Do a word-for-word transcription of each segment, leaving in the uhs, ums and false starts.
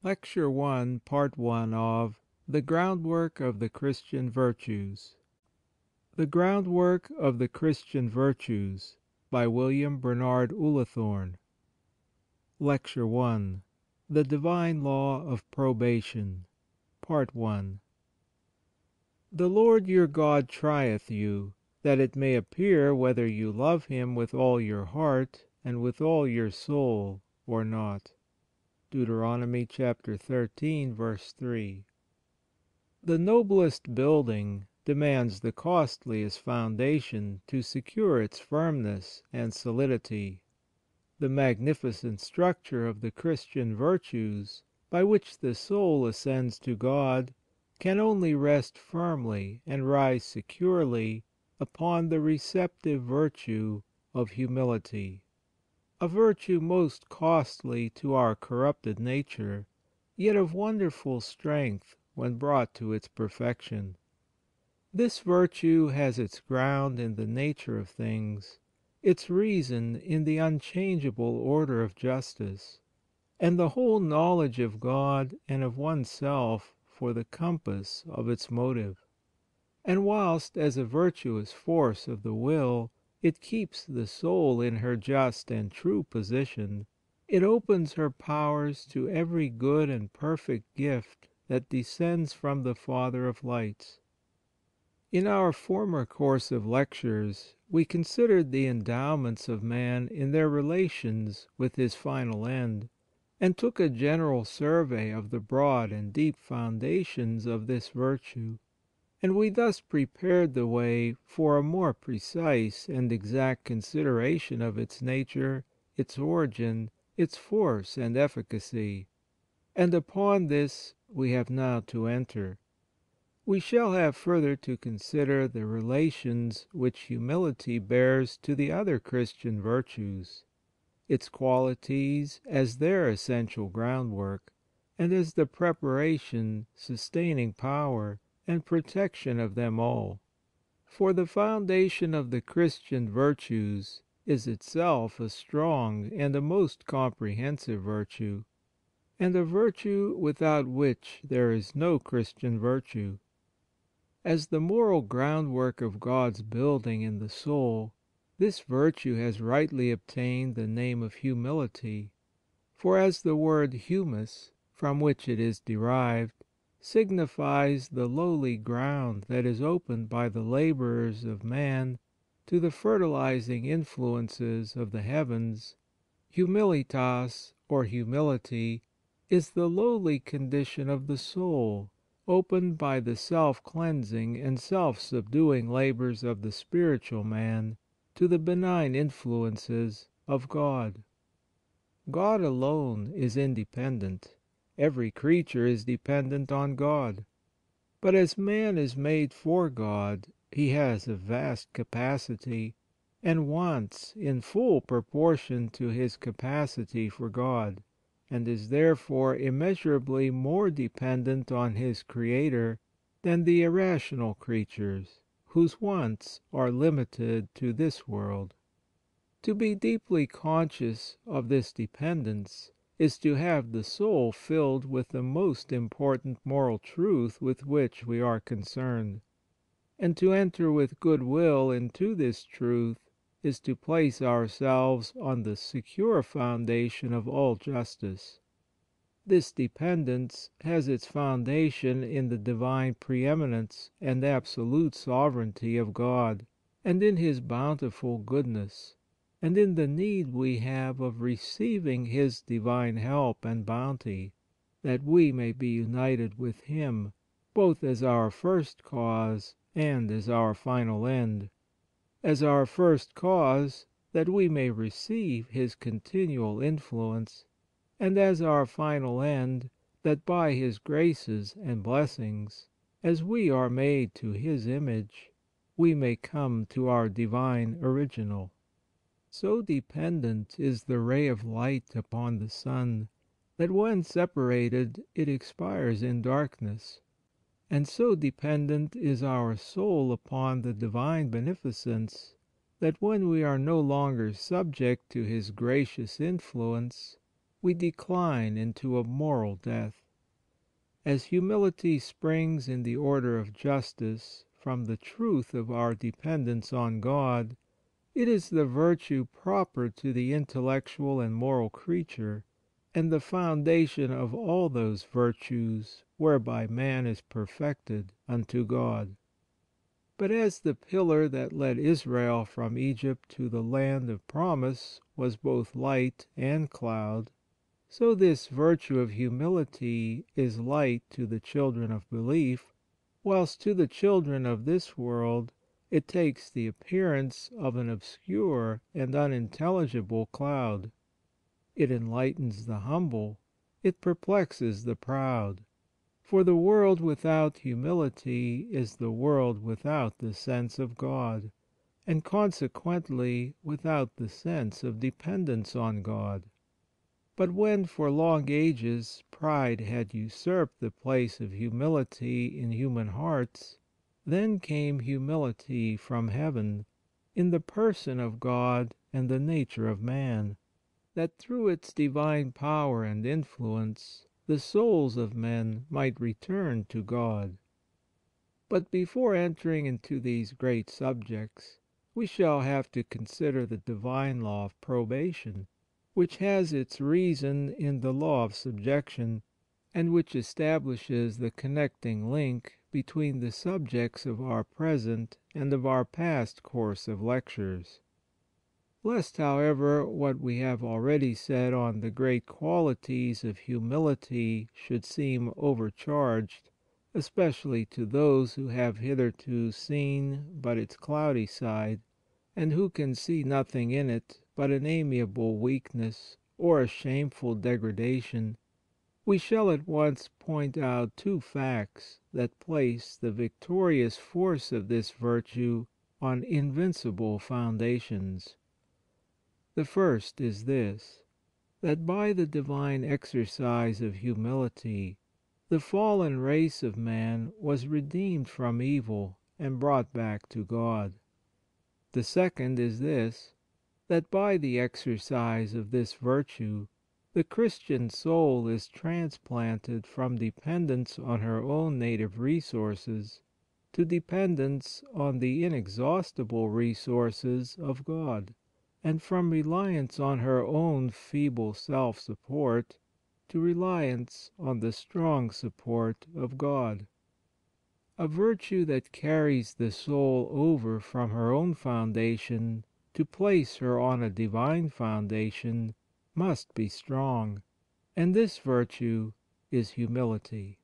Lecture I, Part I of The Groundwork of the Christian Virtues. The Groundwork of the Christian Virtues, by William Bernard Ullathorne. Lecture I. The Divine Law of Probation. Part I. The Lord your God trieth you, that it may appear whether you love Him with all your heart and with all your soul, or not. Deuteronomy chapter thirteen, verse three. The noblest building demands the costliest foundation to secure its firmness and solidity. The magnificent structure of the Christian virtues, by which the soul ascends to God, can only rest firmly and rise securely upon the receptive virtue of humility. A virtue most costly to our corrupted nature, yet of wonderful strength when brought to its perfection. This virtue has its ground in the nature of things, its reason in the unchangeable order of justice, and the whole knowledge of God and of oneself for the compass of its motive. And whilst, as a virtuous force of the will, it keeps the soul in her just and true position, it opens her powers to every good and perfect gift that descends from the Father of lights. In our former course of lectures we considered the endowments of man in their relations with his final end, and took a general survey of the broad and deep foundations of this virtue, and we thus prepared the way for a more precise and exact consideration of its nature, its origin, its force and efficacy. And upon this we have now to enter. We shall have further to consider the relations which humility bears to the other Christian virtues, its qualities as their essential groundwork, and as the preparation, sustaining power, and protection of them all. For the foundation of the Christian virtues is itself a strong and a most comprehensive virtue, and a virtue without which there is no Christian virtue. As the moral groundwork of God's building in the soul, this virtue has rightly obtained the name of humility, for as the word humus, from which it is derived, signifies the lowly ground that is opened by the labours of man to the fertilizing influences of the heavens, humilitas, or humility, is the lowly condition of the soul, opened by the self-cleansing and self-subduing labours of the spiritual man to the benign influences of God. God alone is independent. Every creature is dependent on God. But as man is made for God, he has a vast capacity, and wants in full proportion to his capacity for God, and is therefore immeasurably more dependent on his Creator than the irrational creatures, whose wants are limited to this world. To be deeply conscious of this dependence is to have the soul filled with the most important moral truth with which we are concerned. And to enter with good will into this truth is to place ourselves on the secure foundation of all justice. This dependence has its foundation in the divine preeminence and absolute sovereignty of God, and in His bountiful goodness, and in the need we have of receiving His divine help and bounty, that we may be united with Him, both as our first cause and as our final end. As our first cause, that we may receive His continual influence, and as our final end, that by His graces and blessings, as we are made to His image, we may come to our divine original. So dependent is the ray of light upon the sun, that when separated it expires in darkness, and so dependent is our soul upon the divine beneficence, that when we are no longer subject to His gracious influence, we decline into a moral death. As humility springs in the order of justice from the truth of our dependence on God, it is the virtue proper to the intellectual and moral creature, and the foundation of all those virtues whereby man is perfected unto God. But as the pillar that led Israel from Egypt to the land of promise was both light and cloud, so this virtue of humility is light to the children of belief, whilst to the children of this world it takes the appearance of an obscure and unintelligible cloud. It enlightens the humble, it perplexes the proud. For the world without humility is the world without the sense of God, and consequently without the sense of dependence on God. But when for long ages pride had usurped the place of humility in human hearts, then came humility from heaven, in the person of God and the nature of man, that through its divine power and influence the souls of men might return to God. But before entering into these great subjects, we shall have to consider the divine law of probation, which has its reason in the law of subjection, and which establishes the connecting link between the subjects of our present and of our past course of lectures. Lest, however, what we have already said on the great qualities of humility should seem overcharged, especially to those who have hitherto seen but its cloudy side, and who can see nothing in it but an amiable weakness or a shameful degradation, we shall at once point out two facts that place the victorious force of this virtue on invincible foundations. The first is this, that by the divine exercise of humility, the fallen race of man was redeemed from evil and brought back to God. The second is this, that by the exercise of this virtue, the Christian soul is transplanted from dependence on her own native resources to dependence on the inexhaustible resources of God, and from reliance on her own feeble self-support to reliance on the strong support of God. A virtue that carries the soul over from her own foundation to place her on a divine foundation must be strong, and this virtue is humility.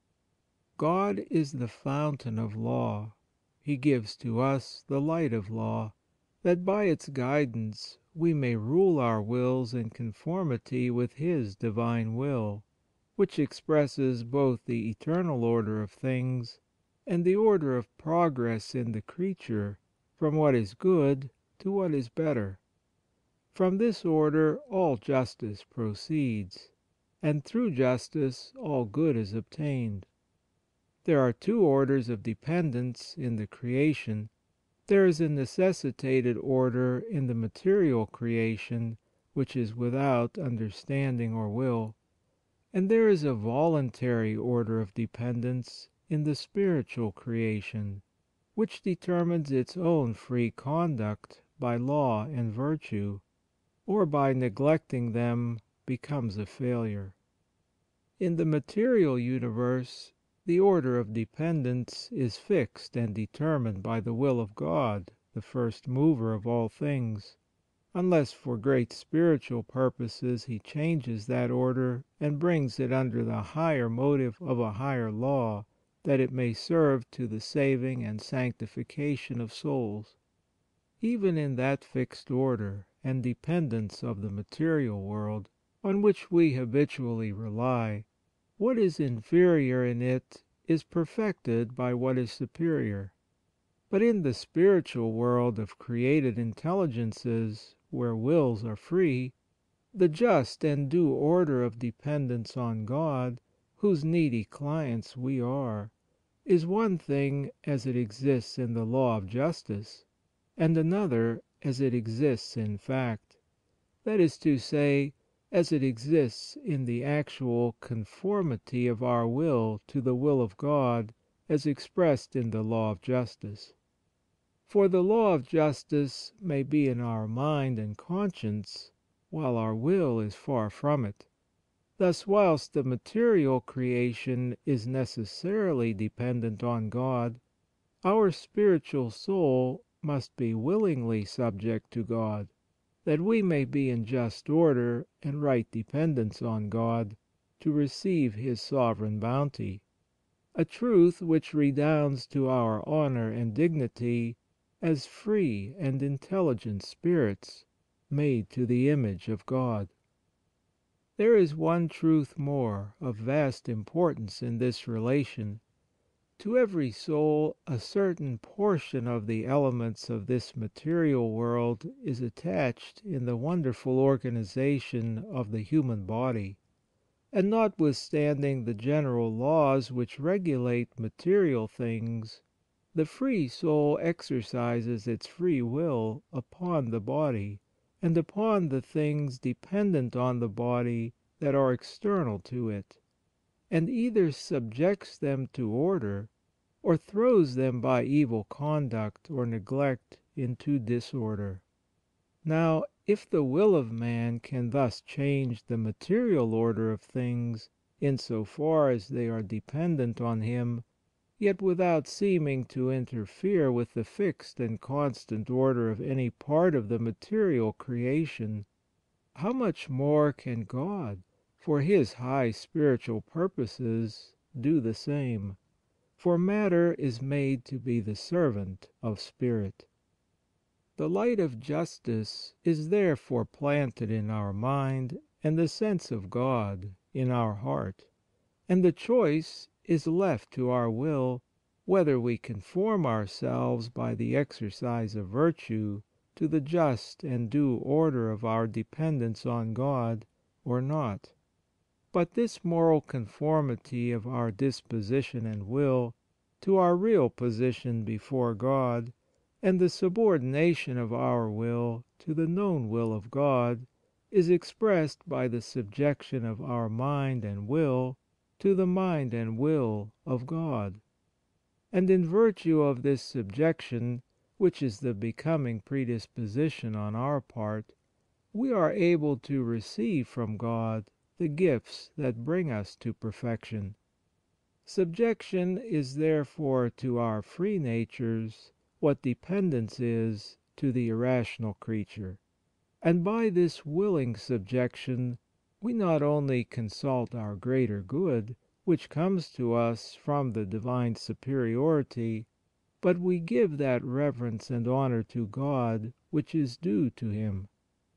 God is the fountain of law. He gives to us the light of law, that by its guidance we may rule our wills in conformity with His divine will, which expresses both the eternal order of things and the order of progress in the creature from what is good to what is better. From this order all justice proceeds, and through justice all good is obtained. There are two orders of dependence in the creation. There is a necessitated order in the material creation, which is without understanding or will, and there is a voluntary order of dependence in the spiritual creation, which determines its own free conduct by law and virtue, or by neglecting them becomes a failure. In the material universe, the order of dependence is fixed and determined by the will of God, the first mover of all things, unless for great spiritual purposes He changes that order and brings it under the higher motive of a higher law, that it may serve to the saving and sanctification of souls. Even in that fixed order and dependence of the material world, on which we habitually rely, what is inferior in it is perfected by what is superior. But in the spiritual world of created intelligences, where wills are free, the just and due order of dependence on God, whose needy clients we are, is one thing as it exists in the law of justice, and another as it exists in fact, that is to say, as it exists in the actual conformity of our will to the will of God as expressed in the law of justice. For the law of justice may be in our mind and conscience, while our will is far from it. Thus, whilst the material creation is necessarily dependent on God, our spiritual soul must be willingly subject to God, that we may be in just order and right dependence on God, to receive His sovereign bounty, a truth which redounds to our honour and dignity as free and intelligent spirits, made to the image of God. There is one truth more of vast importance in this relation. To every soul a certain portion of the elements of this material world is attached in the wonderful organization of the human body, and notwithstanding the general laws which regulate material things, the free soul exercises its free will upon the body, and upon the things dependent on the body that are external to it, and either subjects them to order, or throws them by evil conduct or neglect into disorder. Now, if the will of man can thus change the material order of things in so far as they are dependent on him, yet without seeming to interfere with the fixed and constant order of any part of the material creation, how much more can God, for His high spiritual purposes, do the same? For matter is made to be the servant of spirit. The light of justice is therefore planted in our mind, and the sense of God in our heart, and the choice is left to our will, whether we conform ourselves by the exercise of virtue to the just and due order of our dependence on God, or not. But this moral conformity of our disposition and will to our real position before God, and the subordination of our will to the known will of God, is expressed by the subjection of our mind and will to the mind and will of God. And in virtue of this subjection, which is the becoming predisposition on our part, we are able to receive from God the gifts that bring us to perfection. Subjection is therefore to our free natures what dependence is to the irrational creature, and by this willing subjection we not only consult our greater good, which comes to us from the divine superiority, but we give that reverence and honour to God which is due to Him.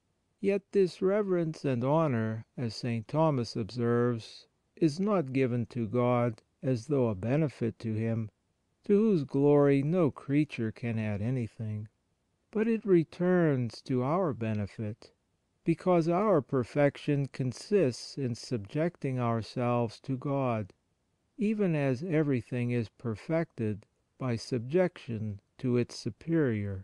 Yet this reverence and honour, as Saint Thomas observes, is not given to God as though a benefit to Him, to whose glory no creature can add anything, but it returns to our benefit, because our perfection consists in subjecting ourselves to God, even as everything is perfected by subjection to its superior.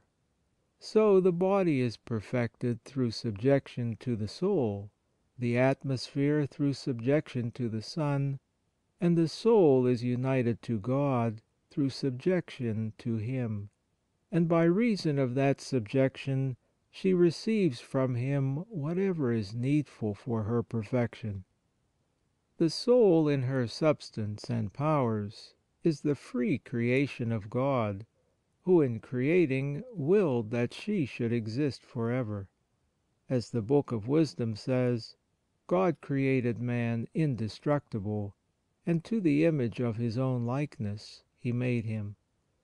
So the body is perfected through subjection to the soul, the atmosphere through subjection to the sun, and the soul is united to God through subjection to Him, and by reason of that subjection she receives from Him whatever is needful for her perfection. The soul in her substance and powers is the free creation of God, who in creating willed that she should exist for ever. As the Book of Wisdom says, God created man indestructible, and to the image of His own likeness He made him.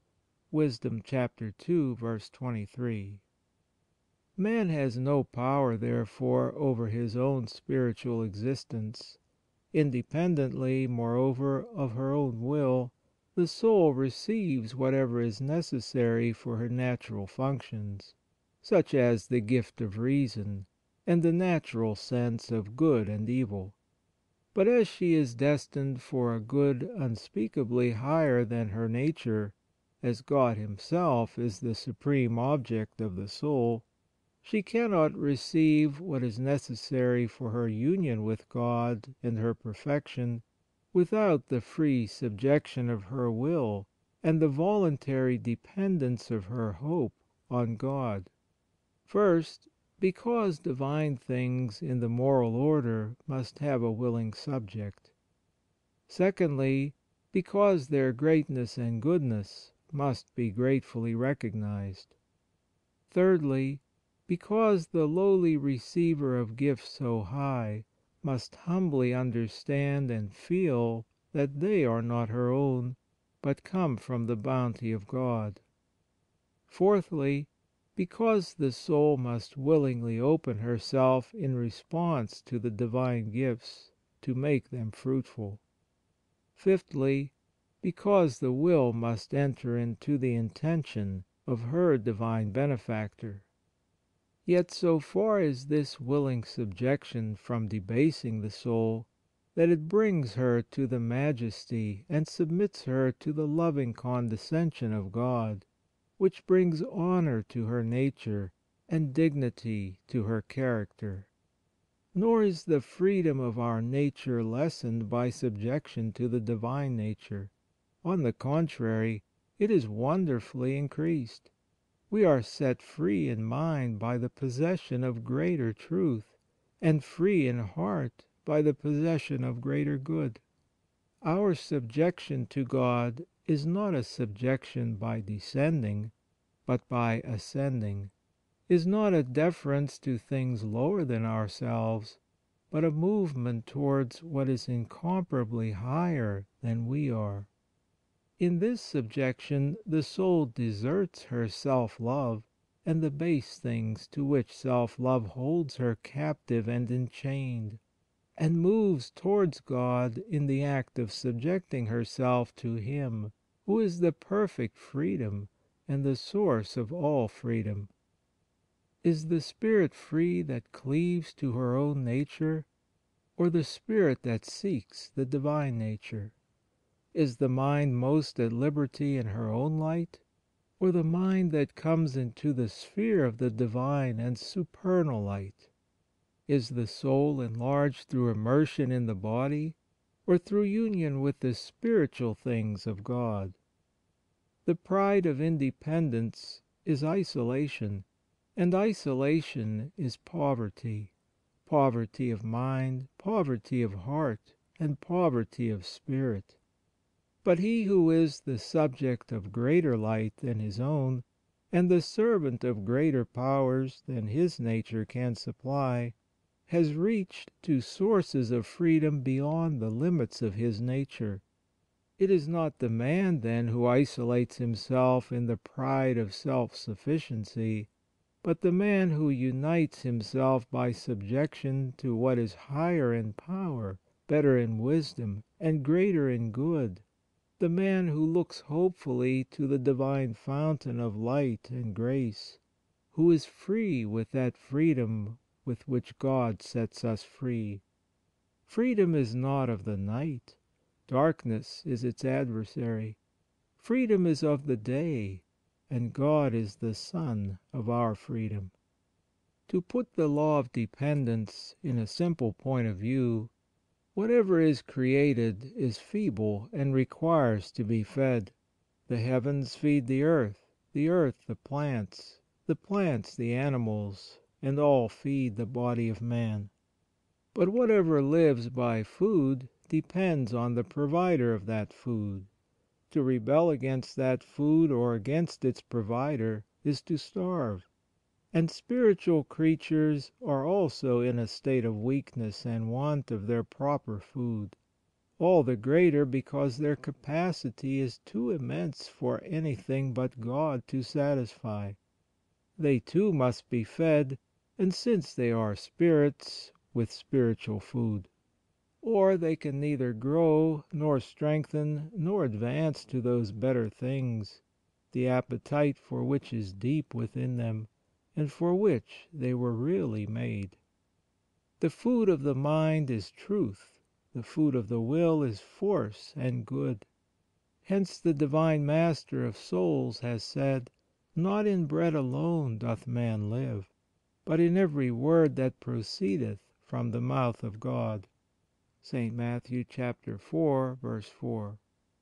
Wisdom chapter two, verse twenty-three. Man has no power, therefore, over his own spiritual existence. Independently, moreover, of her own will, the soul receives whatever is necessary for her natural functions, such as the gift of reason, and the natural sense of good and evil. But as she is destined for a good unspeakably higher than her nature, as God Himself is the supreme object of the soul, She cannot receive what is necessary for her union with God and her perfection without the free subjection of her will and the voluntary dependence of her hope on God. First, because divine things in the moral order must have a willing subject. Secondly, because their greatness and goodness must be gratefully recognized. Thirdly, because the lowly receiver of gifts so high must humbly understand and feel that they are not her own, but come from the bounty of God. Fourthly, because the soul must willingly open herself in response to the divine gifts to make them fruitful. Fifthly, because the will must enter into the intention of her divine benefactor. Yet so far is this willing subjection from debasing the soul, that it brings her to the majesty and submits her to the loving condescension of God, which brings honour to her nature and dignity to her character. Nor is the freedom of our nature lessened by subjection to the divine nature. On the contrary, it is wonderfully increased. We are set free in mind by the possession of greater truth, and free in heart by the possession of greater good. Our subjection to God is not a subjection by descending, but by ascending, is not a deference to things lower than ourselves, but a movement towards what is incomparably higher than we are. In this subjection the soul deserts her self-love and the base things to which self-love holds her captive and enchained, and moves towards God in the act of subjecting herself to Him who is the perfect freedom and the source of all freedom. Is the spirit free that cleaves to her own nature, or the spirit that seeks the divine nature? Is the mind most at liberty in her own light, or the mind that comes into the sphere of the divine and supernal light? Is the soul enlarged through immersion in the body, or through union with the spiritual things of God? The pride of independence is isolation, and isolation is poverty, poverty of mind, poverty of heart, and poverty of spirit. But he who is the subject of greater light than his own, and the servant of greater powers than his nature can supply, has reached to sources of freedom beyond the limits of his nature. It is not the man, then, who isolates himself in the pride of self-sufficiency, but the man who unites himself by subjection to what is higher in power, better in wisdom, and greater in good, the man who looks hopefully to the divine fountain of light and grace, who is free with that freedom with which God sets us free. Freedom is not of the night, darkness is its adversary. Freedom is of the day, and God is the sun of our freedom. To put the law of dependence in a simple point of view, whatever is created is feeble and requires to be fed. The heavens feed the earth, the earth the plants, the plants the animals, and all feed the body of man. But whatever lives by food depends on the provider of that food. To rebel against that food or against its provider is to starve. And spiritual creatures are also in a state of weakness and want of their proper food, all the greater because their capacity is too immense for anything but God to satisfy. They too must be fed, and since they are spirits, with spiritual food. Or they can neither grow, nor strengthen, nor advance to those better things, the appetite for which is deep within them, and for which they were really made. The food of the mind is truth, the food of the will is force and good. Hence the Divine Master of souls has said, "Not in bread alone doth man live." but in every word that proceedeth from the mouth of God." Saint Matthew chapter four, verse four.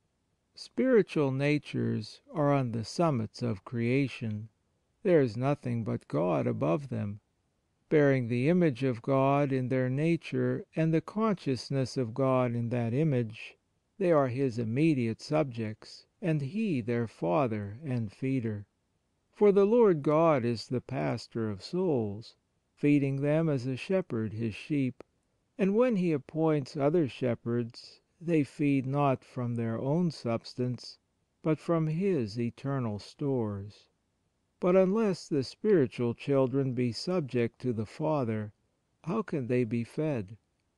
Spiritual natures are on the summits of creation. There is nothing but God above them. Bearing the image of God in their nature and the consciousness of God in that image, they are His immediate subjects, and He their Father and Feeder. For the Lord God is the pastor of souls, feeding them as a shepherd His sheep, and when He appoints other shepherds, they feed not from their own substance, but from His eternal stores. But unless the spiritual children be subject to the Father, how can they be fed?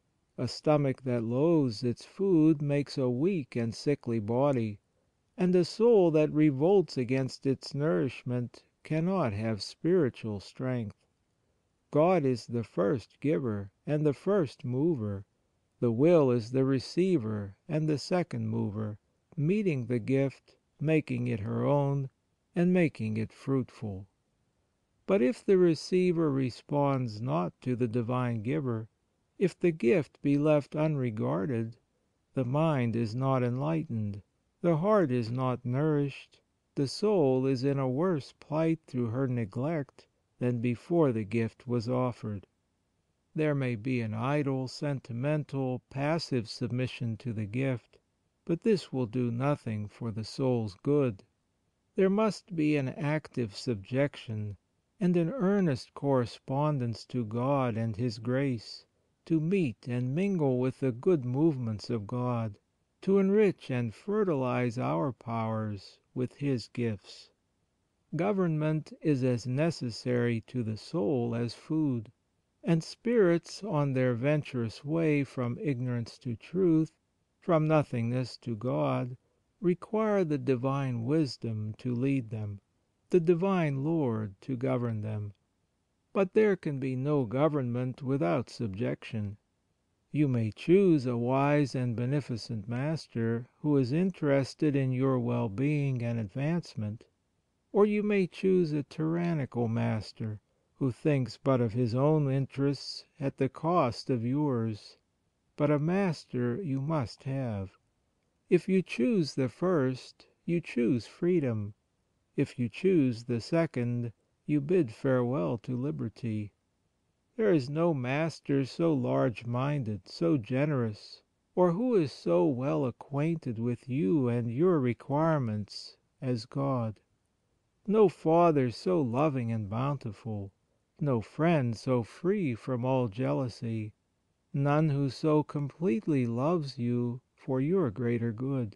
A stomach that loathes its food makes a weak and sickly body, and a soul that revolts against its nourishment cannot have spiritual strength. God is the first giver and the first mover. The will is the receiver and the second mover, meeting the gift, making it her own, and making it fruitful. But if the receiver responds not to the Divine Giver, if the gift be left unregarded, the mind is not enlightened, the heart is not nourished, the soul is in a worse plight through her neglect than before the gift was offered. There may be an idle, sentimental, passive submission to the gift, but this will do nothing for the soul's good. There must be an active subjection, and an earnest correspondence to God and His grace, to meet and mingle with the good movements of God, to enrich and fertilize our powers with His gifts. Government is as necessary to the soul as food, and spirits on their venturous way from ignorance to truth, from nothingness to God, require the Divine Wisdom to lead them, the Divine Lord to govern them. But there can be no government without subjection. You may choose a wise and beneficent master who is interested in your well-being and advancement, or you may choose a tyrannical master who thinks but of his own interests at the cost of yours. But a master you must have. If you choose the first, you choose freedom. If you choose the second, you bid farewell to liberty. There is no master so large-minded, so generous, or who is so well acquainted with you and your requirements as God. No father so loving and bountiful, no friend so free from all jealousy, none who so completely loves you for your greater good.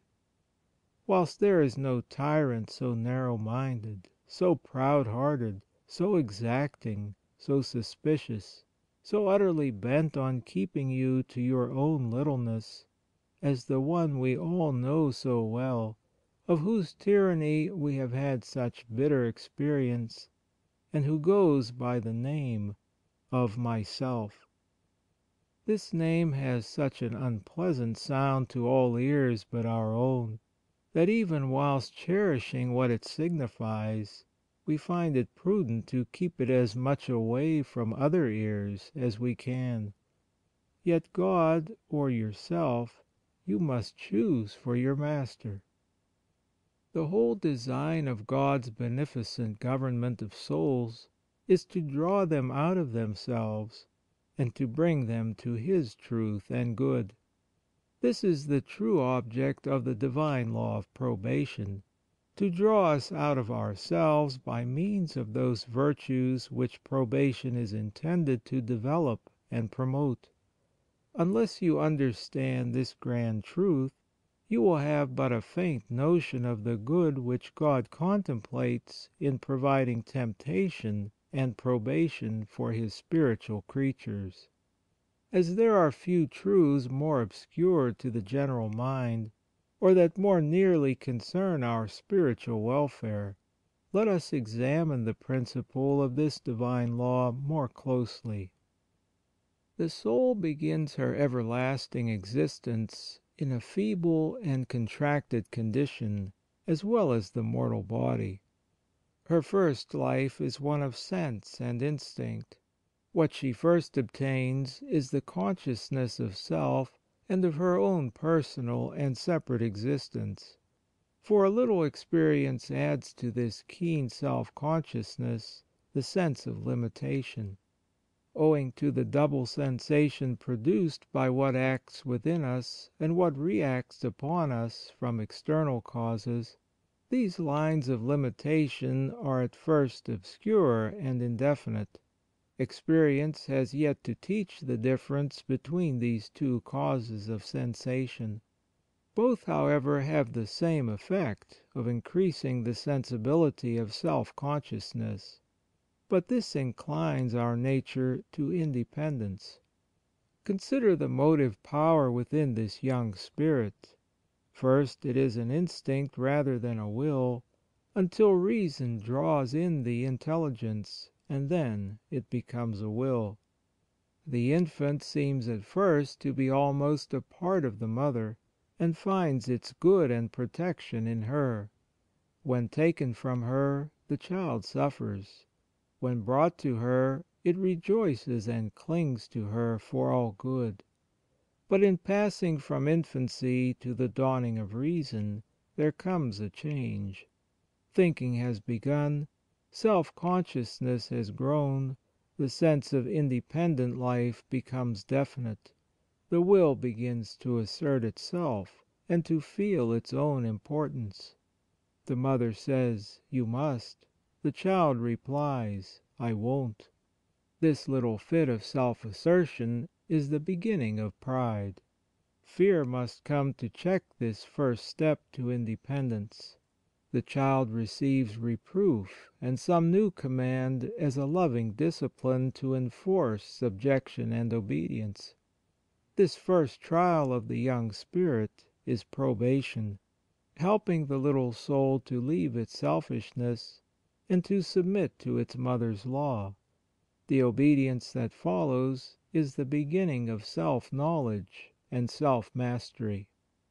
Whilst there is no tyrant so narrow-minded, so proud-hearted, so exacting, so suspicious, so utterly bent on keeping you to your own littleness, as the one we all know so well, of whose tyranny we have had such bitter experience, and who goes by the name of myself. This name has such an unpleasant sound to all ears but our own, that even whilst cherishing what it signifies, we find it prudent to keep it as much away from other ears as we can. Yet God, or yourself, you must choose for your master. The whole design of God's beneficent government of souls is to draw them out of themselves, and to bring them to His truth and good. This is the true object of the divine law of probation, to draw us out of ourselves by means of those virtues which probation is intended to develop and promote. Unless you understand this grand truth, you will have but a faint notion of the good which God contemplates in providing temptation and probation for His spiritual creatures. As there are few truths more obscure to the general mind, or that more nearly concern our spiritual welfare, let us examine the principle of this divine law more closely. The soul begins her everlasting existence in a feeble and contracted condition, as well as the mortal body. Her first life is one of sense and instinct, What she first obtains is the consciousness of self and of her own personal and separate existence. For a little experience adds to this keen self-consciousness the sense of limitation. Owing to the double sensation produced by what acts within us and what reacts upon us from external causes, these lines of limitation are at first obscure and indefinite. Experience has yet to teach the difference between these two causes of sensation. Both, however, have the same effect of increasing the sensibility of self-consciousness. But this inclines our nature to independence. Consider the motive power within this young spirit. First, it is an instinct rather than a will, until reason draws in the intelligence, and then it becomes a will. The infant seems at first to be almost a part of the mother, and finds its good and protection in her. When taken from her, the child suffers. When brought to her, it rejoices and clings to her for all good. But in passing from infancy to the dawning of reason, there comes a change. Thinking has begun, self-consciousness has grown, the sense of independent life becomes definite, the will begins to assert itself and to feel its own importance. The mother says, "You must." The child replies, "I won't." This little fit of self-assertion is the beginning of pride. Fear must come to check this first step to independence. The child receives reproof and some new command as a loving discipline to enforce subjection and obedience. This first trial of the young spirit is probation, helping the little soul to leave its selfishness and to submit to its mother's law. The obedience that follows is the beginning of self-knowledge and self-mastery.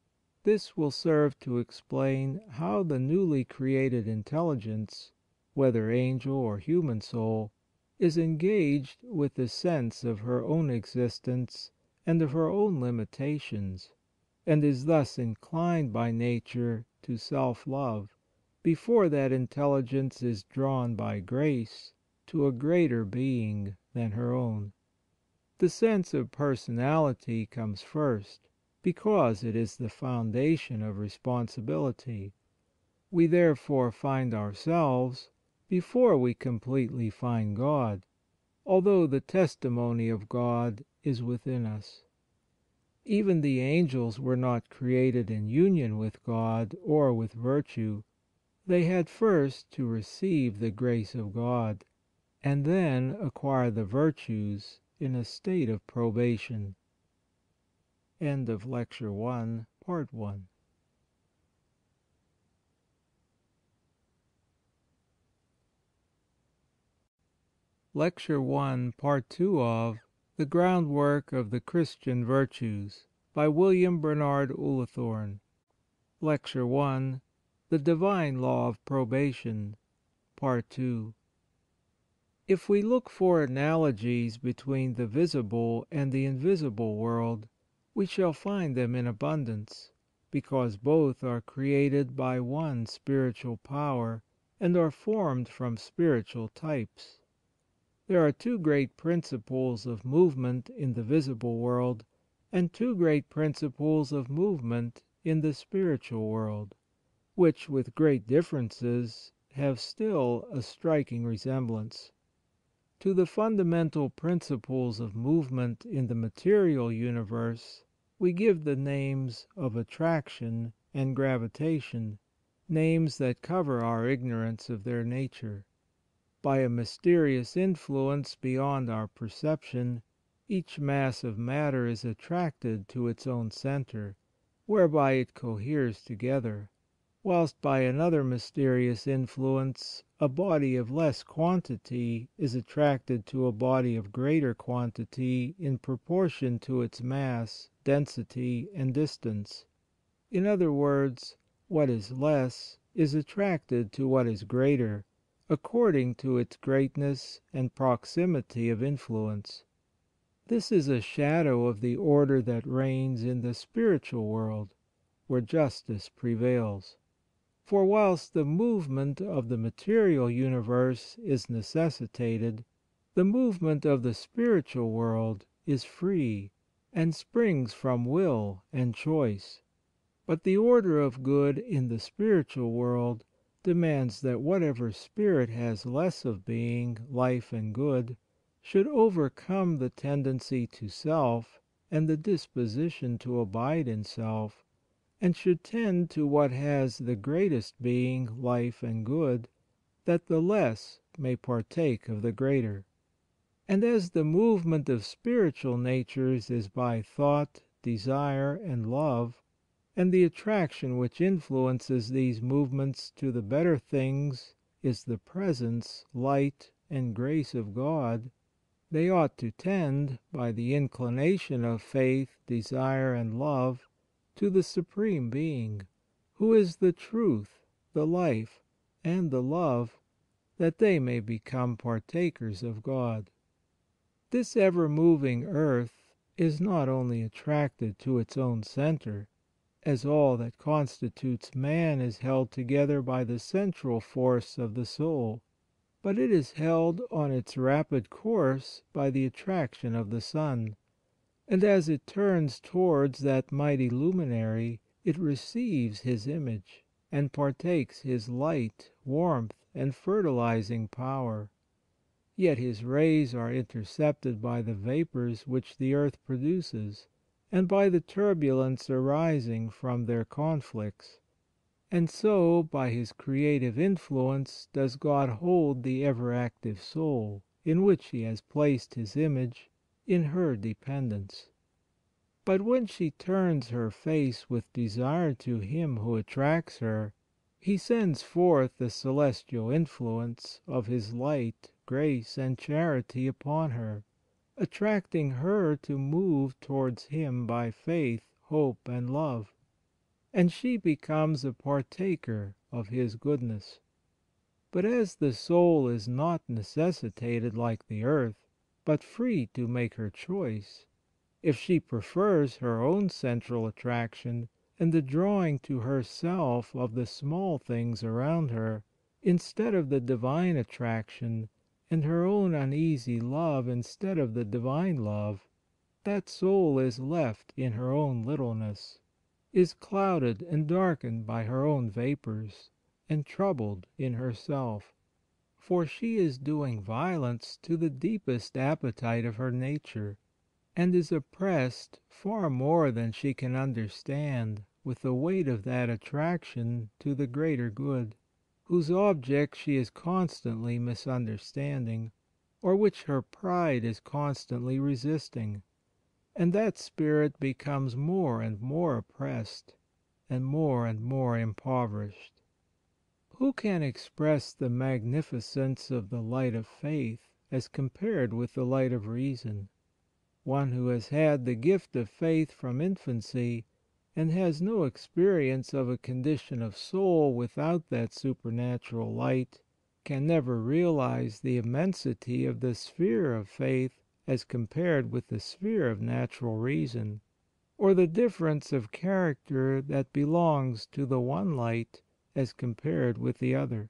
This will serve to explain how the newly created intelligence, whether angel or human soul, is engaged with the sense of her own existence and of her own limitations, and is thus inclined by nature to self-love, before that intelligence is drawn by grace to a greater being than her own. The sense of personality comes first, because it is the foundation of responsibility. We therefore find ourselves before we completely find God, although the testimony of God is within us. Even the angels were not created in union with God or with virtue. They had first to receive the grace of God, and then acquire the virtues in a state of probation. End of Lecture one, Part one. Lecture one, Part two of The Groundwork of the Christian Virtues, by William Bernard Ullathorne. Lecture one, The Divine Law of Probation, Part two. If we look for analogies between the visible and the invisible world, we shall find them in abundance, because both are created by one spiritual power, and are formed from spiritual types. There are two great principles of movement in the visible world, and two great principles of movement in the spiritual world, which, with great differences, have still a striking resemblance. To the fundamental principles of movement in the material universe we give the names of attraction and gravitation, names that cover our ignorance of their nature. By a mysterious influence beyond our perception, each mass of matter is attracted to its own centre, whereby it coheres together, whilst by another mysterious influence a body of less quantity is attracted to a body of greater quantity in proportion to its mass, density, and distance. In other words, what is less is attracted to what is greater, according to its greatness and proximity of influence. This is a shadow of the order that reigns in the spiritual world, where justice prevails. For whilst the movement of the material universe is necessitated, the movement of the spiritual world is free, and springs from will and choice. But the order of good in the spiritual world demands that whatever spirit has less of being, life, and good, should overcome the tendency to self and the disposition to abide in self, and should tend to what has the greatest being, life, and good, that the less may partake of the greater. And as the movement of spiritual natures is by thought, desire, and love, and the attraction which influences these movements to the better things is the presence, light, and grace of God, they ought to tend, by the inclination of faith, desire, and love, to the Supreme Being, who is the truth, the life, and the love, that they may become partakers of God. This ever-moving earth is not only attracted to its own centre, as all that constitutes man is held together by the central force of the soul, but it is held on its rapid course by the attraction of the sun, and as it turns towards that mighty luminary it receives his image, and partakes his light, warmth, and fertilizing power. Yet his rays are intercepted by the vapours which the earth produces, and by the turbulence arising from their conflicts. And so, by his creative influence, does God hold the ever-active soul, in which he has placed his image, in her dependence. But when she turns her face with desire to him who attracts her, he sends forth the celestial influence of his light, grace, and charity upon her, attracting her to move towards him by faith, hope, and love, and she becomes a partaker of his goodness. But as the soul is not necessitated like the earth, but free to make her choice, if she prefers her own central attraction and the drawing to herself of the small things around her, instead of the divine attraction, and her own uneasy love instead of the divine love, that soul is left in her own littleness, is clouded and darkened by her own vapours, and troubled in herself. For she is doing violence to the deepest appetite of her nature, and is oppressed far more than she can understand with the weight of that attraction to the greater good, whose object she is constantly misunderstanding, or which her pride is constantly resisting. And that spirit becomes more and more oppressed, and more and more impoverished. Who can express the magnificence of the light of faith as compared with the light of reason? One who has had the gift of faith from infancy, and has no experience of a condition of soul without that supernatural light, can never realize the immensity of the sphere of faith as compared with the sphere of natural reason, or the difference of character that belongs to the one light as compared with the other.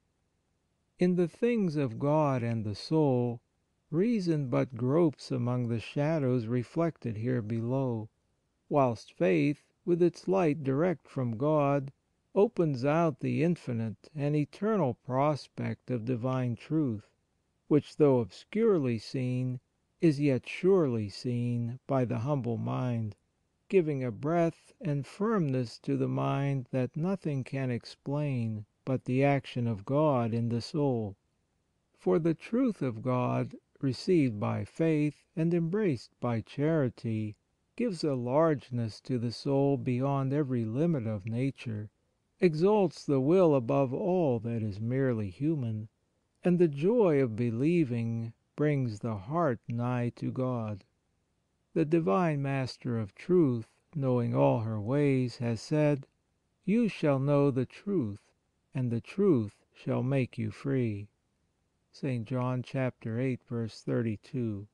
In the things of God and the soul, reason but gropes among the shadows reflected here below, whilst faith, with its light direct from God, opens out the infinite and eternal prospect of divine truth, which, though obscurely seen, is yet surely seen by the humble mind, giving a breadth and firmness to the mind that nothing can explain but the action of God in the soul. For the truth of God, received by faith and embraced by charity, gives a largeness to the soul beyond every limit of nature, exalts the will above all that is merely human, and the joy of believing brings the heart nigh to God. The Divine Master of Truth, knowing all her ways, has said, "You shall know the truth, and the truth shall make you free." Saint John chapter eight verse thirty-two.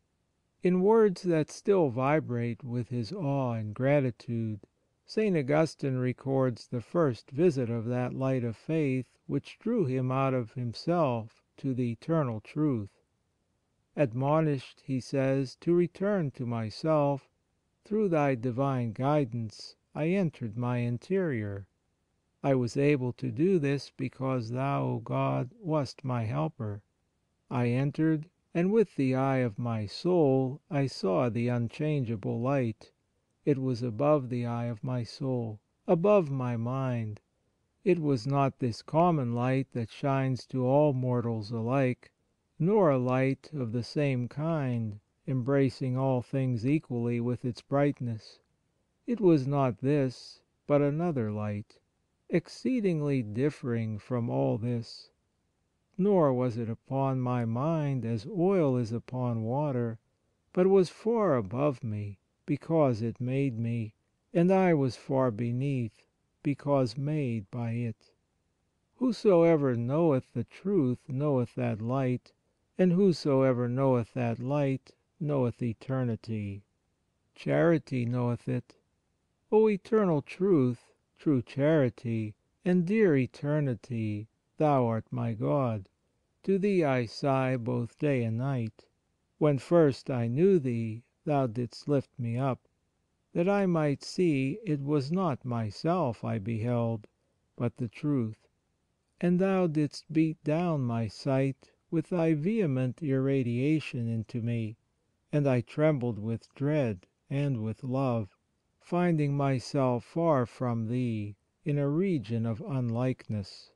In words that still vibrate with his awe and gratitude, Saint Augustine records the first visit of that light of faith which drew him out of himself to the eternal truth. Admonished, he says, to return to myself, through Thy divine guidance I entered my interior. I was able to do this because Thou, O God, wast my helper. I entered, and with the eye of my soul I saw the unchangeable light. It was above the eye of my soul, above my mind. It was not this common light that shines to all mortals alike, nor a light of the same kind, embracing all things equally with its brightness. It was not this, but another light, exceedingly differing from all this. Nor was it upon my mind as oil is upon water, but was far above me, because it made me, and I was far beneath, because made by it. Whosoever knoweth the truth knoweth that light, and whosoever knoweth that light knoweth eternity. Charity knoweth it. O eternal truth, true charity, and dear eternity, Thou art my God. To Thee I sigh both day and night. When first I knew Thee, Thou didst lift me up, that I might see it was not myself I beheld, but the truth. And Thou didst beat down my sight with Thy vehement irradiation into me, and I trembled with dread and with love, finding myself far from Thee, in a region of unlikeness.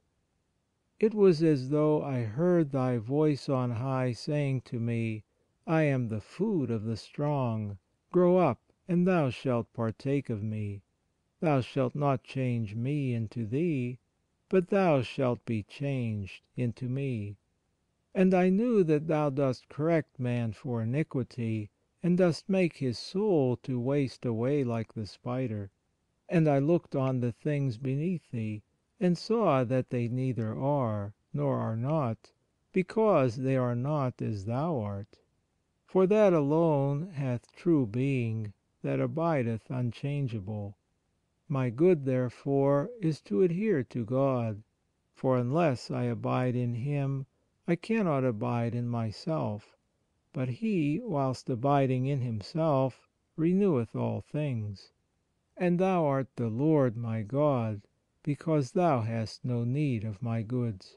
It was as though I heard Thy voice on high saying to me, I am the food of the strong. Grow up, and thou shalt partake of me. Thou shalt not change me into Thee, but thou shalt be changed into me. And I knew that Thou dost correct man for iniquity, and dost make his soul to waste away like the spider. And I looked on the things beneath Thee, and saw that they neither are, nor are not, because they are not as Thou art. For that alone hath true being, that abideth unchangeable. My good, therefore, is to adhere to God, for unless I abide in Him, I cannot abide in myself. But He, whilst abiding in Himself, reneweth all things. And Thou art the Lord my God, because Thou hast no need of my goods.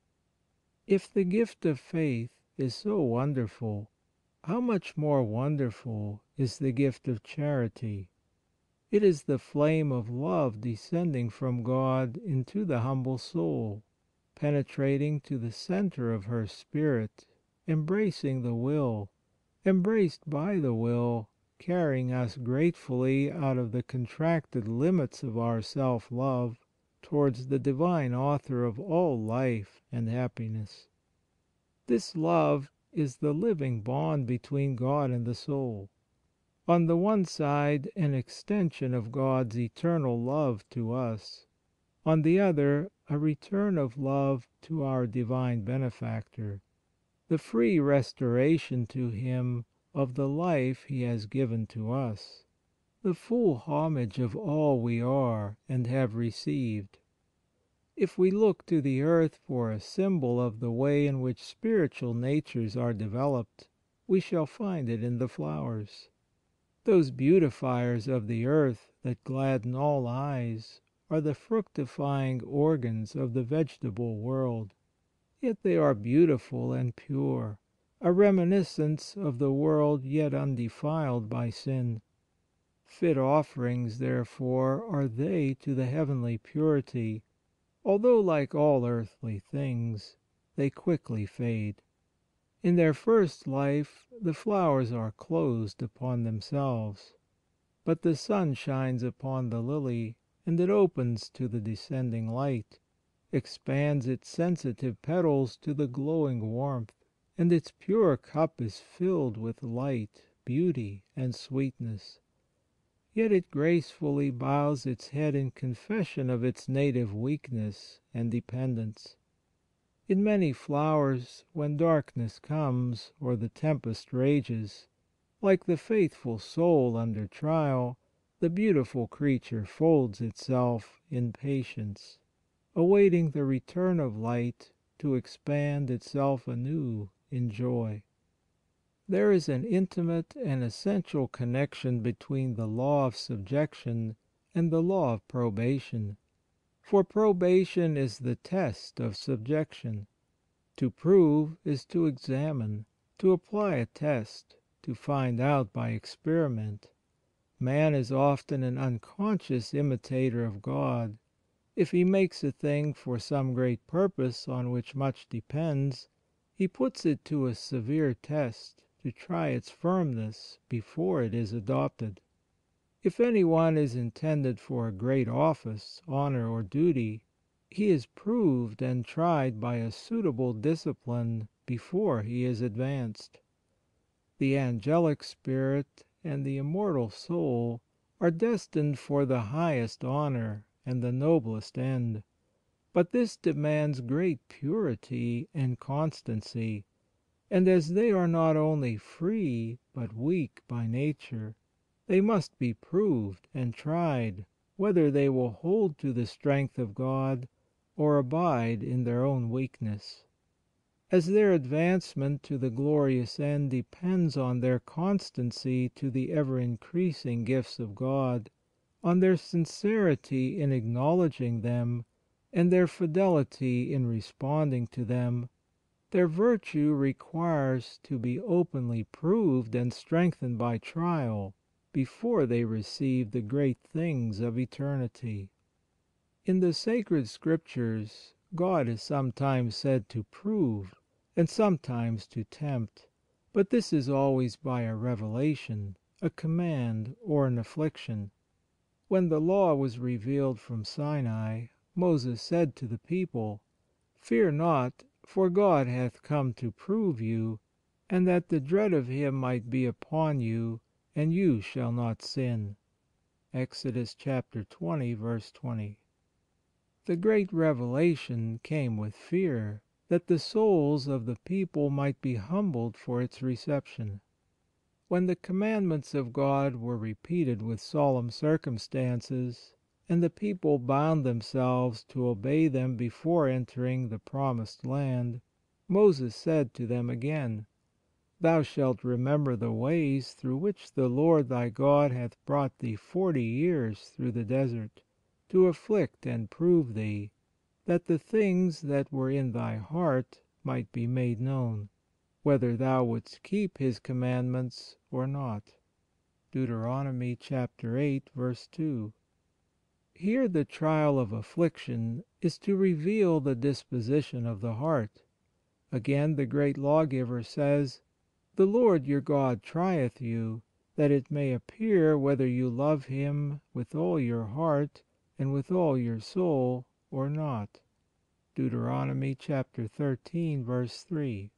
If the gift of faith is so wonderful, how much more wonderful is the gift of charity! It is the flame of love descending from God into the humble soul, penetrating to the centre of her spirit, embracing the will, embraced by the will, carrying us gratefully out of the contracted limits of our self-love towards the Divine Author of all life and happiness. This love is the living bond between God and the soul. On the one side, an extension of God's eternal love to us; on the other, a return of love to our Divine Benefactor, the free restoration to Him of the life He has given to us, the full homage of all we are and have received. If we look to the earth for a symbol of the way in which spiritual natures are developed, we shall find it in the flowers. Those beautifiers of the earth that gladden all eyes are the fructifying organs of the vegetable world. Yet they are beautiful and pure, a reminiscence of the world yet undefiled by sin. Fit offerings, therefore, are they to the heavenly purity, although, like all earthly things, they quickly fade. In their first life the flowers are closed upon themselves, but the sun shines upon the lily, and it opens to the descending light, expands its sensitive petals to the glowing warmth, and its pure cup is filled with light, beauty, and sweetness. Yet it gracefully bows its head in confession of its native weakness and dependence. In many flowers, when darkness comes, or the tempest rages, like the faithful soul under trial, the beautiful creature folds itself in patience, awaiting the return of light to expand itself anew in joy. There is an intimate and essential connection between the law of subjection and the law of probation, for probation is the test of subjection. To prove is to examine, to apply a test, to find out by experiment. Man is often an unconscious imitator of God. If he makes a thing for some great purpose on which much depends, he puts it to a severe test to try its firmness before it is adopted. If any one is intended for a great office, honour, or duty, he is proved and tried by a suitable discipline before he is advanced. The angelic spirit and the immortal soul are destined for the highest honour and the noblest end, but this demands great purity and constancy, and as they are not only free but weak by nature, they must be proved and tried whether they will hold to the strength of God or abide in their own weakness. As their advancement to the glorious end depends on their constancy to the ever increasing gifts of God, on their sincerity in acknowledging them, and their fidelity in responding to them, their virtue requires to be openly proved and strengthened by trial before they receive the great things of eternity. In the sacred Scriptures, God is sometimes said to prove, and sometimes to tempt, but this is always by a revelation, a command, or an affliction. When the law was revealed from Sinai, Moses said to the people, "Fear not, for God hath come to prove you, and that the dread of Him might be upon you, and you shall not sin." Exodus chapter twenty, verse twenty. The great revelation came with fear, that the souls of the people might be humbled for its reception. When the commandments of God were repeated with solemn circumstances, and the people bound themselves to obey them before entering the promised land, Moses said to them again, "Thou shalt remember the ways through which the Lord thy God hath brought thee forty years through the desert, to afflict and prove thee, that the things that were in thy heart might be made known, whether thou wouldst keep His commandments or not." Deuteronomy chapter eight, verse two. Here the trial of affliction is to reveal the disposition of the heart. Again the great Lawgiver says, "The Lord your God trieth you, that it may appear whether you love Him with all your heart and with all your soul or not." Deuteronomy chapter thirteen, verse three.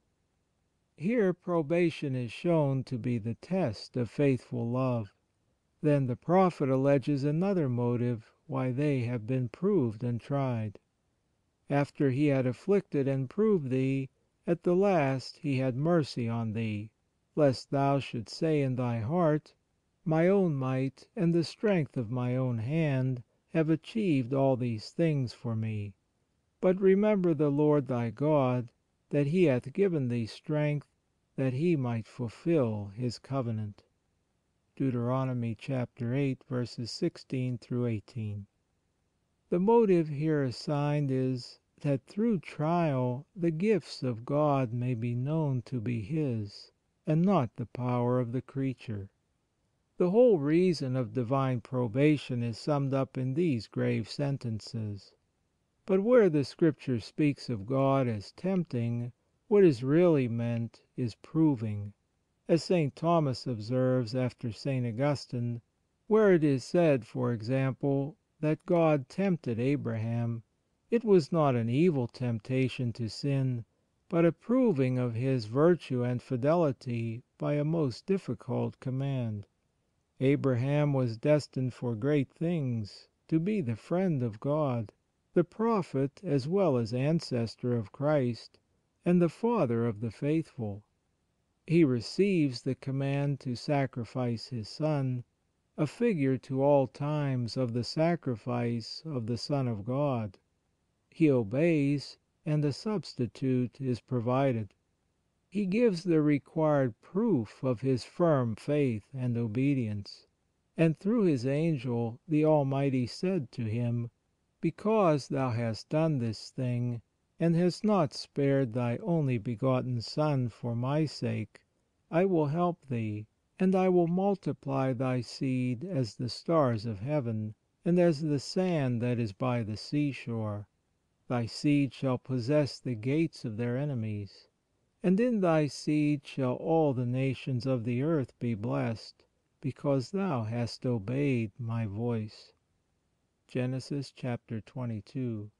Here probation is shown to be the test of faithful love. Then the prophet alleges another motive why they have been proved and tried. "After He had afflicted and proved thee, at the last He had mercy on thee, lest thou shouldst say in thy heart, My own might and the strength of my own hand have achieved all these things for me. But remember the Lord thy God, that He hath given thee strength, that He might fulfil His covenant." Deuteronomy chapter eight, verses sixteen through eighteen. The motive here assigned is, that through trial the gifts of God may be known to be His, and not the power of the creature. The whole reason of divine probation is summed up in these grave sentences. But where the Scripture speaks of God as tempting, what is really meant is proving. As St. Thomas observes after St. Augustine, where it is said, for example, that God tempted Abraham, it was not an evil temptation to sin, but a proving of his virtue and fidelity by a most difficult command. Abraham was destined for great things, to be the friend of God. the prophet as well as ancestor of Christ, and the father of the faithful. He receives the command to sacrifice His Son, a figure to all times of the sacrifice of the Son of God. He obeys, and a substitute is provided. He gives the required proof of His firm faith and obedience, and through His angel the Almighty said to Him: "Because thou hast done this thing, and hast not spared thy only begotten Son for My sake, I will help thee, and I will multiply thy seed as the stars of heaven, and as the sand that is by the sea shore. Thy seed shall possess the gates of their enemies. And in thy seed shall all the nations of the earth be blessed, because thou hast obeyed My voice." Genesis chapter twenty-two.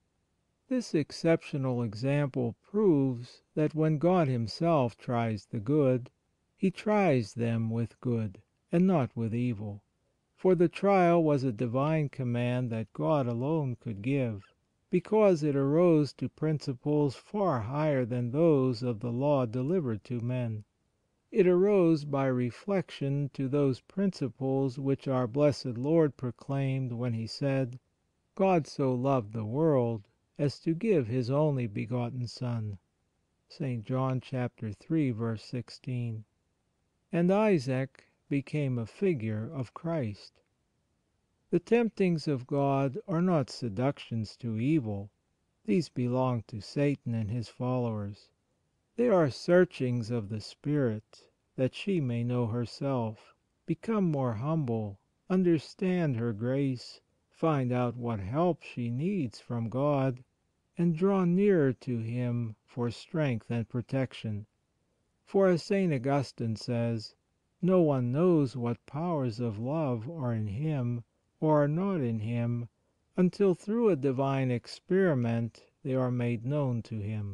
This exceptional example proves that when God Himself tries the good, He tries them with good, and not with evil, for the trial was a divine command that God alone could give, because it arose to principles far higher than those of the law delivered to men. It arose by reflection to those principles which our Blessed Lord proclaimed when He said: "God so loved the world as to give His only begotten Son." St. John chapter three verse sixteen. And Isaac became a figure of Christ. The temptings of God are not seductions to evil. These belong to Satan and his followers. They are searchings of the spirit, that she may know herself, become more humble, understand her grace, find out what help she needs from God, and draw nearer to Him for strength and protection. For, as St. Augustine says, no one knows what powers of love are in him or are not in him until through a divine experiment they are made known to him.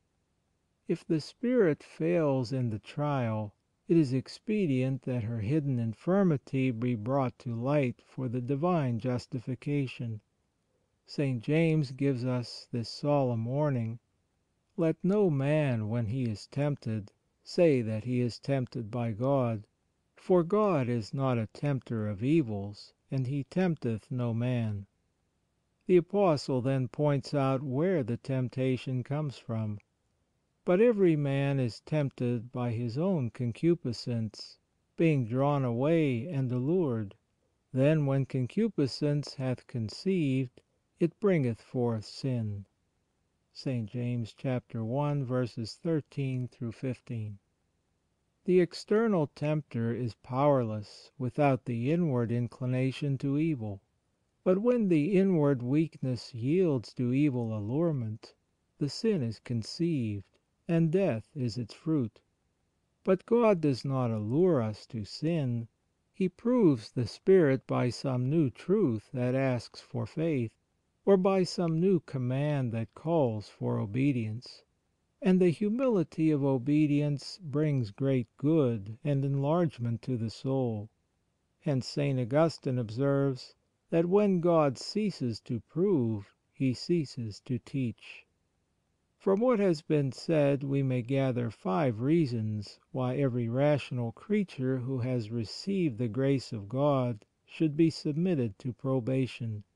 If the spirit fails in the trial, it is expedient that her hidden infirmity be brought to light for the divine justification. St. James gives us this solemn warning: "Let no man, when he is tempted, say that he is tempted by God. For God is not a tempter of evils, and He tempteth no man." The Apostle then points out where the temptation comes from. "But every man is tempted by his own concupiscence, being drawn away and allured. Then when concupiscence hath conceived, it bringeth forth sin." St. James chapter one verses thirteen through fifteen. The external tempter is powerless without the inward inclination to evil. But when the inward weakness yields to evil allurement, the sin is conceived, and death is its fruit. But God does not allure us to sin. He proves the spirit by some new truth that asks for faith, or by some new command that calls for obedience. And the humility of obedience brings great good and enlargement to the soul. Hence St. Augustine observes that when God ceases to prove, He ceases to teach. From what has been said we may gather five reasons why every rational creature who has received the grace of God should be submitted to probation.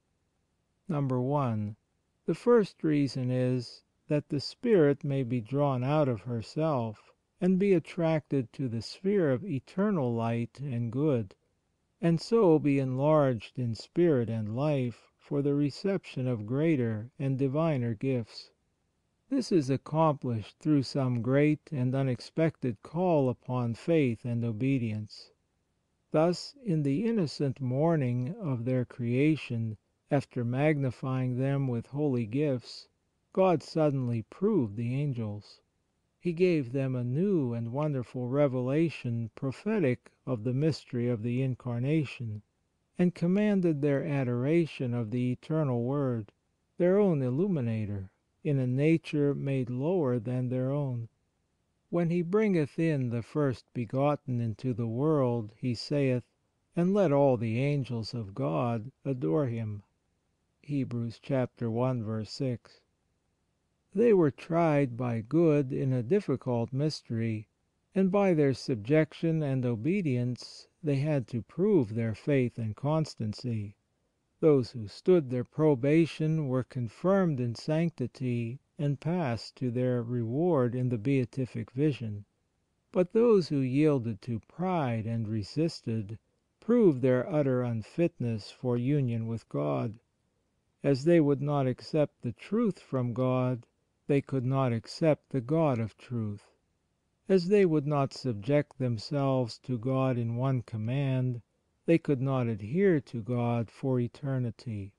one. The first reason is, that the spirit may be drawn out of herself, and be attracted to the sphere of eternal light and good, and so be enlarged in spirit and life for the reception of greater and diviner gifts. This is accomplished through some great and unexpected call upon faith and obedience. Thus, in the innocent morning of their creation, after magnifying them with holy gifts, God suddenly proved the angels. He gave them a new and wonderful revelation prophetic of the mystery of the Incarnation, and commanded their adoration of the Eternal Word, their own illuminator, in a nature made lower than their own. When He bringeth in the first begotten into the world, He saith, "And let all the angels of God adore Him." Hebrews chapter one verse six. They were tried by good in a difficult mystery, and by their subjection and obedience they had to prove their faith and constancy. Those who stood their probation were confirmed in sanctity and passed to their reward in the beatific vision. But those who yielded to pride and resisted proved their utter unfitness for union with God. As they would not accept the truth from God, they could not accept the God of truth. As they would not subject themselves to God in one command, they could not adhere to God for eternity.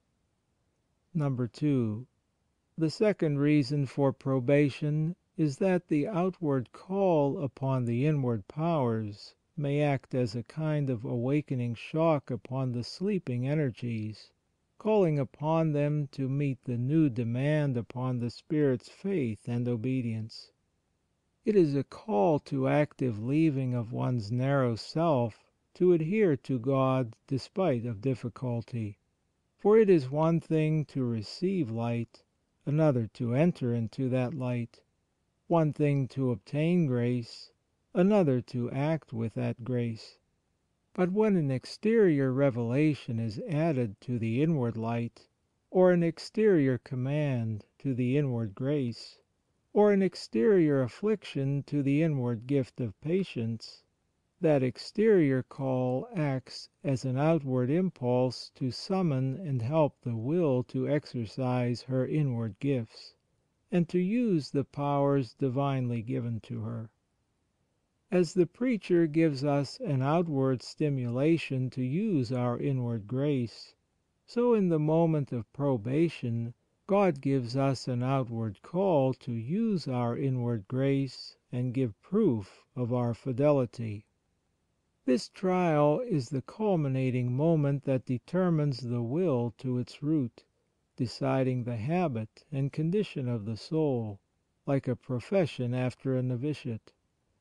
Number two. The second reason for probation is that the outward call upon the inward powers may act as a kind of awakening shock upon the sleeping energies, calling upon them to meet the new demand upon the spirit's faith and obedience. It is a call to active leaving of one's narrow self to adhere to God despite of difficulty. For it is one thing to receive light, another to enter into that light; one thing to obtain grace, another to act with that grace. But when an exterior revelation is added to the inward light, or an exterior command to the inward grace, or an exterior affliction to the inward gift of patience, that exterior call acts as an outward impulse to summon and help the will to exercise her inward gifts, and to use the powers divinely given to her. As the preacher gives us an outward stimulation to use our inward grace, so in the moment of probation God gives us an outward call to use our inward grace and give proof of our fidelity. This trial is the culminating moment that determines the will to its root, deciding the habit and condition of the soul, like a profession after a novitiate.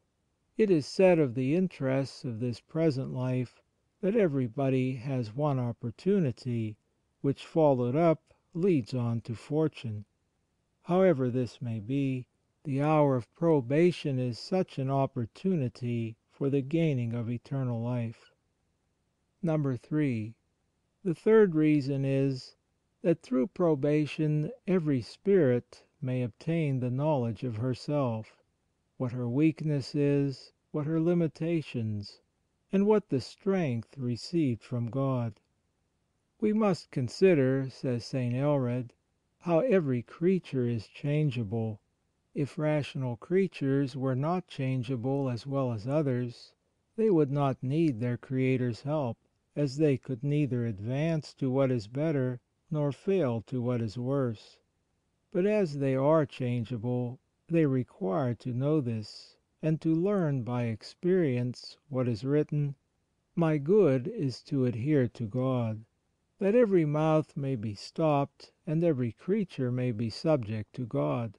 It is said of the interests of this present life that everybody has one opportunity, which, followed up, leads on to fortune. However this may be, the hour of probation is such an opportunity for the gaining of eternal life. Number three. The third reason is that through probation every spirit may obtain the knowledge of herself, what her weakness is, what her limitations, and what the strength received from God. We must consider, says St. Aelred, how every creature is changeable. If rational creatures were not changeable as well as others, they would not need their Creator's help, as they could neither advance to what is better nor fail to what is worse. But as they are changeable, they require to know this, and to learn by experience what is written: "My good is to adhere to God, that every mouth may be stopped, and every creature may be subject to God."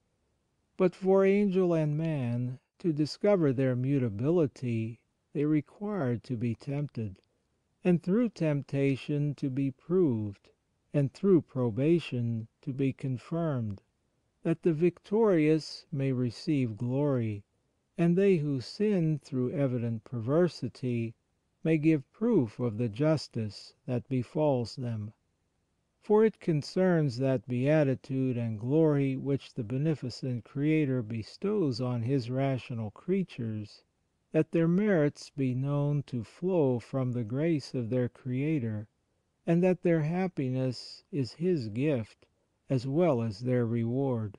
But for angel and man to discover their mutability, they require to be tempted, and through temptation to be proved, and through probation to be confirmed, that the victorious may receive glory, and they who sin through evident perversity may give proof of the justice that befalls them. For it concerns that beatitude and glory which the beneficent Creator bestows on His rational creatures, that their merits be known to flow from the grace of their Creator, and that their happiness is His gift as well as their reward.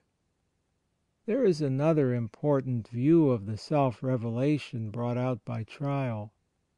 There is another important view of the self-revelation brought out by trial.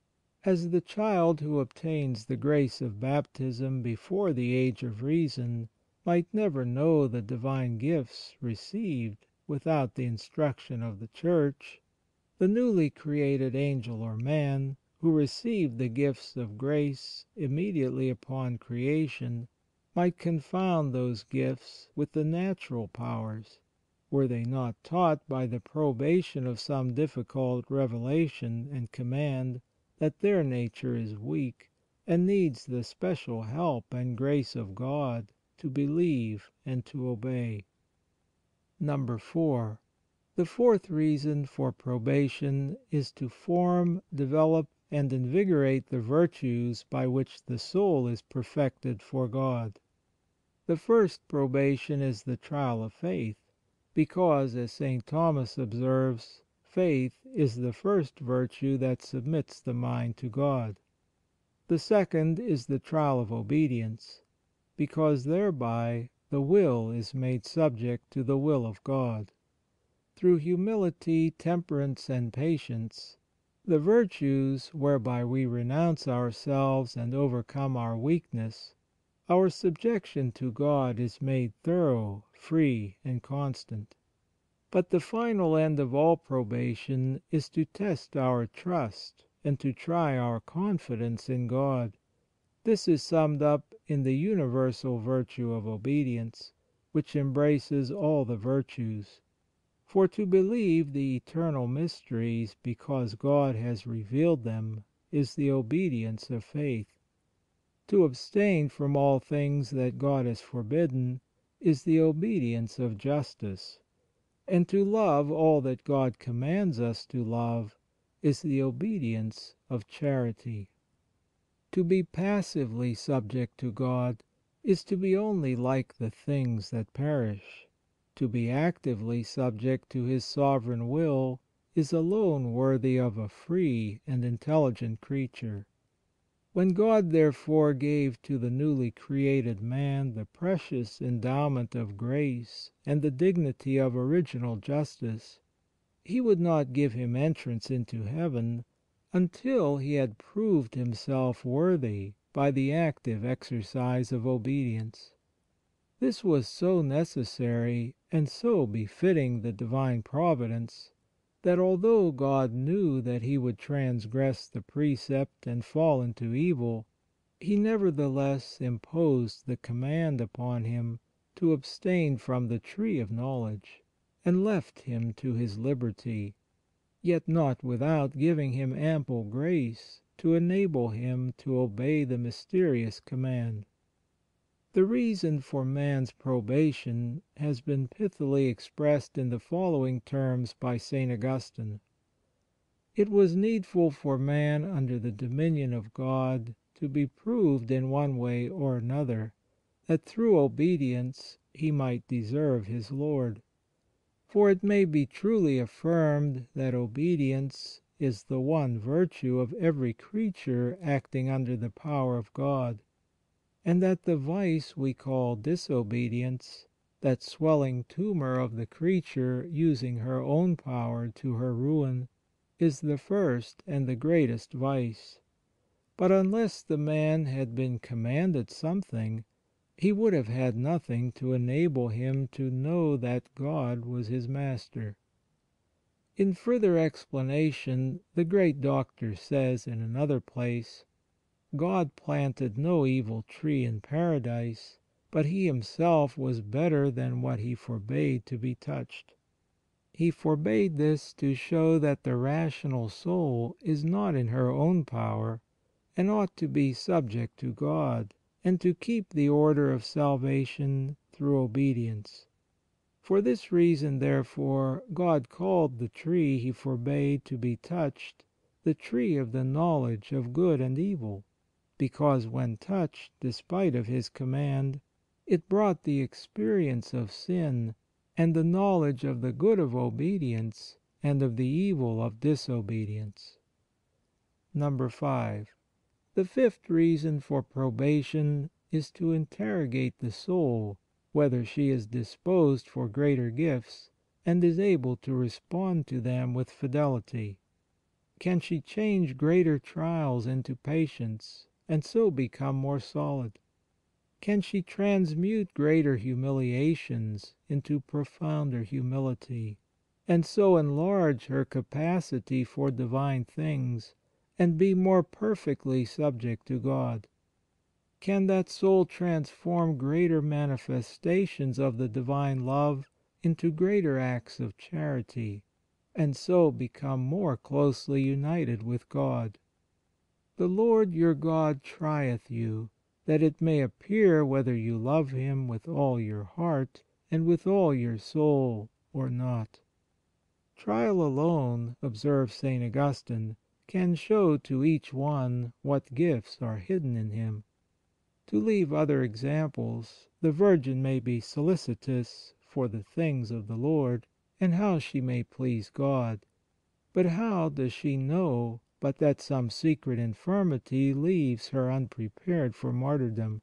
As the child who obtains the grace of baptism before the age of reason might never know the divine gifts received without the instruction of the Church, the newly created angel or man, who received the gifts of grace immediately upon creation, might confound those gifts with the natural powers, were they not taught by the probation of some difficult revelation and command that their nature is weak, and needs the special help and grace of God to believe and to obey. Number four. The fourth reason for probation is to form, develop, and invigorate the virtues by which the soul is perfected for God. The first probation is the trial of faith, because, as St. Thomas observes, faith is the first virtue that submits the mind to God. The second is the trial of obedience, because thereby the will is made subject to the will of God. Through humility, temperance, and patience, the virtues whereby we renounce ourselves and overcome our weakness, our subjection to God is made thorough, free, and constant. But the final end of all probation is to test our trust and to try our confidence in God. This is summed up in the universal virtue of obedience, which embraces all the virtues. For to believe the eternal mysteries because God has revealed them is the obedience of faith. To abstain from all things that God has forbidden is the obedience of justice. And to love all that God commands us to love is the obedience of charity. To be passively subject to God is to be only like the things that perish. To be actively subject to His sovereign will is alone worthy of a free and intelligent creature. When God therefore gave to the newly created man the precious endowment of grace and the dignity of original justice, He would not give him entrance into heaven until he had proved himself worthy by the active exercise of obedience. This was so necessary and so befitting the divine providence, that although God knew that he would transgress the precept and fall into evil, He nevertheless imposed the command upon him to abstain from the tree of knowledge, and left him to his liberty, yet not without giving him ample grace to enable him to obey the mysterious command. The reason for man's probation has been pithily expressed in the following terms by St. Augustine: "It was needful for man under the dominion of God to be proved in one way or another, that through obedience he might deserve his Lord. For it may be truly affirmed that obedience is the one virtue of every creature acting under the power of God, and that the vice we call disobedience, that swelling tumour of the creature using her own power to her ruin, is the first and the greatest vice. But unless the man had been commanded something, he would have had nothing to enable him to know that God was his master." In further explanation, the great Doctor says in another place: "God planted no evil tree in Paradise, but He Himself was better than what He forbade to be touched. He forbade this to show that the rational soul is not in her own power, and ought to be subject to God, and to keep the order of salvation through obedience. For this reason, therefore, God called the tree He forbade to be touched the tree of the knowledge of good and evil, because when touched despite of His command, it brought the experience of sin and the knowledge of the good of obedience and of the evil of disobedience." Number five. The fifth reason for probation is to interrogate the soul whether she is disposed for greater gifts and is able to respond to them with fidelity. Can she change greater trials into patience, and so become more solid? Can she transmute greater humiliations into profounder humility, and so enlarge her capacity for divine things, and be more perfectly subject to God? Can that soul transform greater manifestations of the divine love into greater acts of charity, and so become more closely united with God? The Lord your God trieth you, that it may appear whether you love Him with all your heart and with all your soul or not." Trial alone, observes St. Augustine, can show to each one what gifts are hidden in him. To leave other examples, the Virgin may be solicitous for the things of the Lord, and how she may please God. But how does she know but that some secret infirmity leaves her unprepared for martyrdom?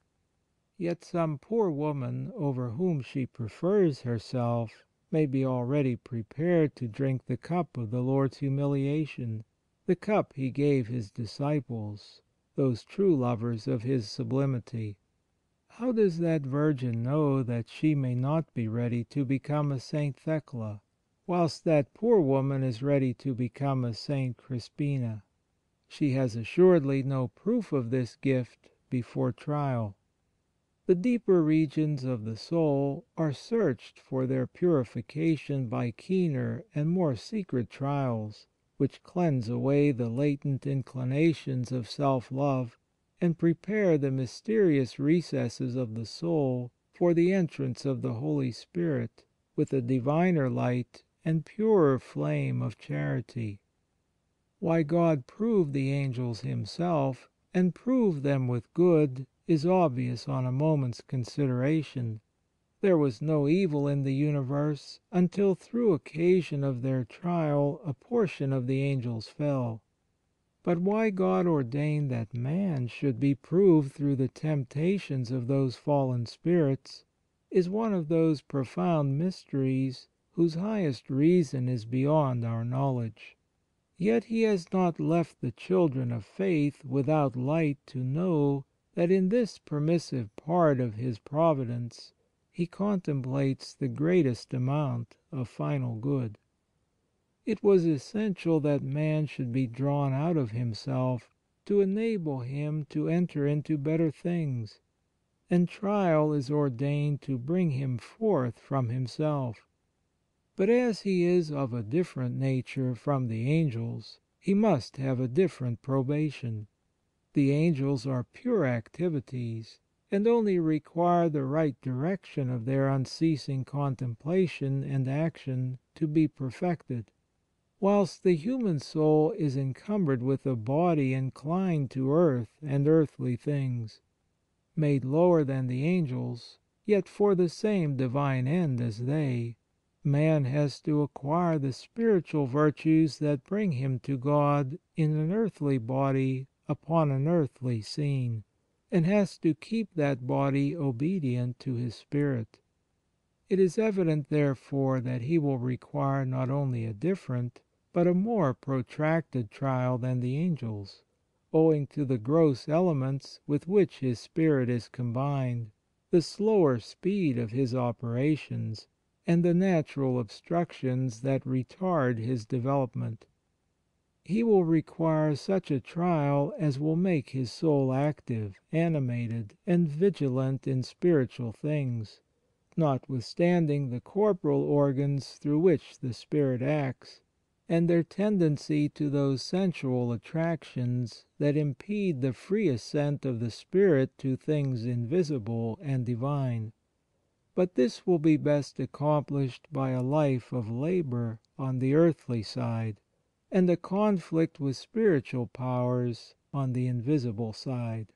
Yet some poor woman over whom she prefers herself may be already prepared to drink the cup of the Lord's humiliation, the cup He gave His disciples, those true lovers of His sublimity. How does that Virgin know that she may not be ready to become a Saint Thecla, whilst that poor woman is ready to become a Saint Crispina? She has assuredly no proof of this gift before trial. The deeper regions of the soul are searched for their purification by keener and more secret trials, which cleanse away the latent inclinations of self-love, and prepare the mysterious recesses of the soul for the entrance of the Holy Spirit with a diviner light and purer flame of charity. Why God proved the angels Himself, and proved them with good, is obvious on a moment's consideration. There was no evil in the universe until through occasion of their trial a portion of the angels fell. But why God ordained that man should be proved through the temptations of those fallen spirits is one of those profound mysteries whose highest reason is beyond our knowledge. Yet He has not left the children of faith without light to know that in this permissive part of His providence He contemplates the greatest amount of final good. It was essential that man should be drawn out of himself to enable him to enter into better things, and trial is ordained to bring him forth from himself. But as he is of a different nature from the angels, he must have a different probation. The angels are pure activities, and only require the right direction of their unceasing contemplation and action to be perfected, whilst the human soul is encumbered with a body inclined to earth and earthly things. Made lower than the angels, yet for the same divine end as they, man has to acquire the spiritual virtues that bring him to God in an earthly body upon an earthly scene, and has to keep that body obedient to his spirit. It is evident, therefore, that he will require not only a different, but a more protracted trial than the angels, owing to the gross elements with which his spirit is combined, the slower speed of his operations, and the natural obstructions that retard his development. He will require such a trial as will make his soul active, animated, and vigilant in spiritual things, notwithstanding the corporal organs through which the spirit acts, and their tendency to those sensual attractions that impede the free ascent of the spirit to things invisible and divine. But this will be best accomplished by a life of labour on the earthly side, and a conflict with spiritual powers on the invisible side.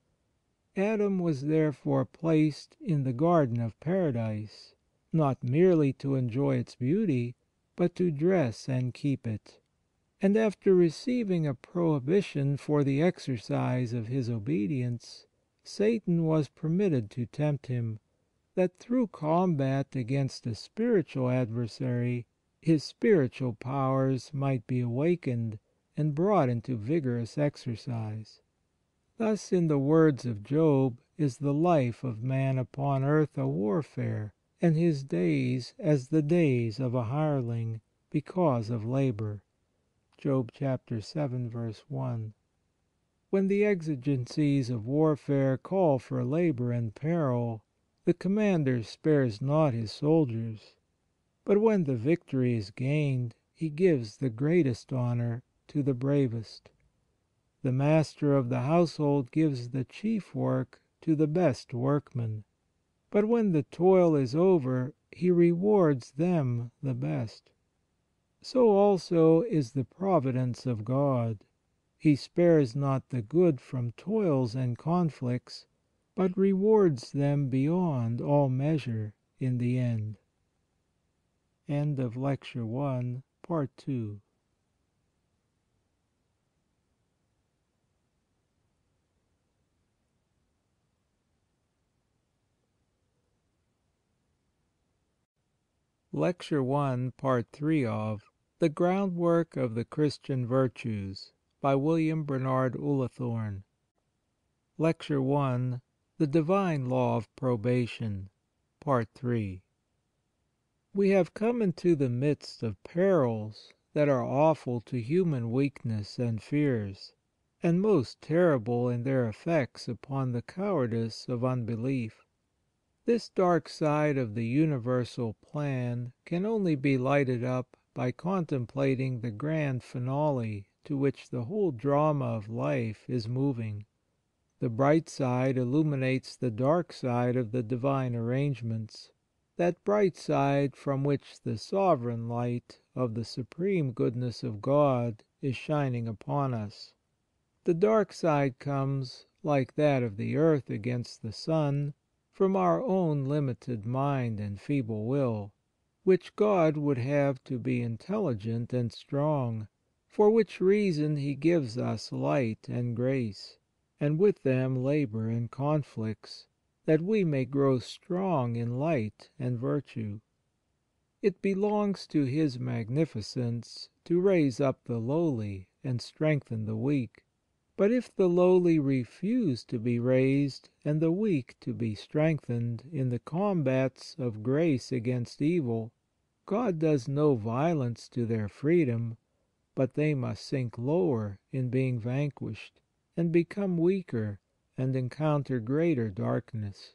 Adam was therefore placed in the Garden of Paradise, not merely to enjoy its beauty, but to dress and keep it. And after receiving a prohibition for the exercise of his obedience, Satan was permitted to tempt him, that through combat against a spiritual adversary his spiritual powers might be awakened and brought into vigorous exercise. Thus, in the words of Job, is the life of man upon earth a warfare, and his days as the days of a hireling, because of labour. Job chapter seven, verse one. When the exigencies of warfare call for labour and peril, the commander spares not his soldiers, but when the victory is gained, he gives the greatest honour to the bravest. the master of the household gives the chief work to the best workmen, but when the toil is over, he rewards them the best. So also is the providence of God. He spares not the good from toils and conflicts, but rewards them beyond all measure in the end. End of Lecture one, Part two. Lecture one, Part three of The Groundwork of the Christian Virtues, by William Bernard Ullathorne. Lecture one. The Divine Law of Probation, Part three. We have come into the midst of perils that are awful to human weakness and fears, and most terrible in their effects upon the cowardice of unbelief. This dark side of the universal plan can only be lighted up by contemplating the grand finale to which the whole drama of life is moving. The bright side illuminates the dark side of the divine arrangements, that bright side from which the sovereign light of the supreme goodness of God is shining upon us. The dark side comes, like that of the earth against the sun, from our own limited mind and feeble will, which God would have to be intelligent and strong, for which reason He gives us light and grace, and with them labour and conflicts, that we may grow strong in light and virtue. It belongs to His magnificence to raise up the lowly and strengthen the weak. But if the lowly refuse to be raised and the weak to be strengthened in the combats of grace against evil, God does no violence to their freedom, but they must sink lower in being vanquished, and become weaker, and encounter greater darkness.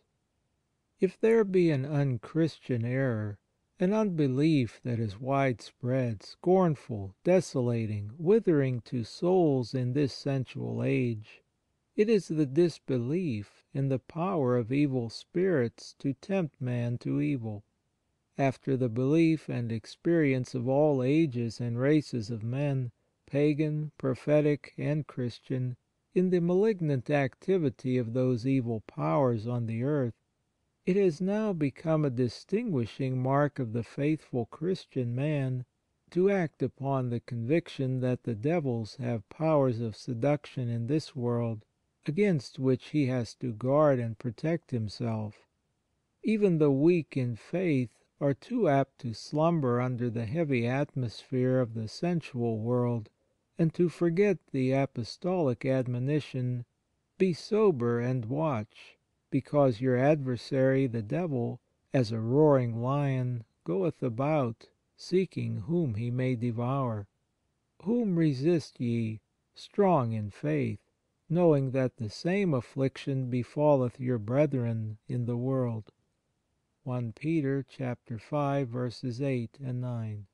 If there be an unchristian error, an unbelief that is widespread, scornful, desolating, withering to souls in this sensual age, it is the disbelief in the power of evil spirits to tempt man to evil. After the belief and experience of all ages and races of men, pagan, prophetic, and Christian, in the malignant activity of those evil powers on the earth, it has now become a distinguishing mark of the faithful Christian man to act upon the conviction that the devils have powers of seduction in this world, against which he has to guard and protect himself. Even the weak in faith are too apt to slumber under the heavy atmosphere of the sensual world, and to forget the apostolic admonition, "Be sober and watch, because your adversary the devil, as a roaring lion, goeth about, seeking whom he may devour. Whom resist ye, strong in faith, knowing that the same affliction befalleth your brethren in the world." First Peter chapter five verses eight and nine.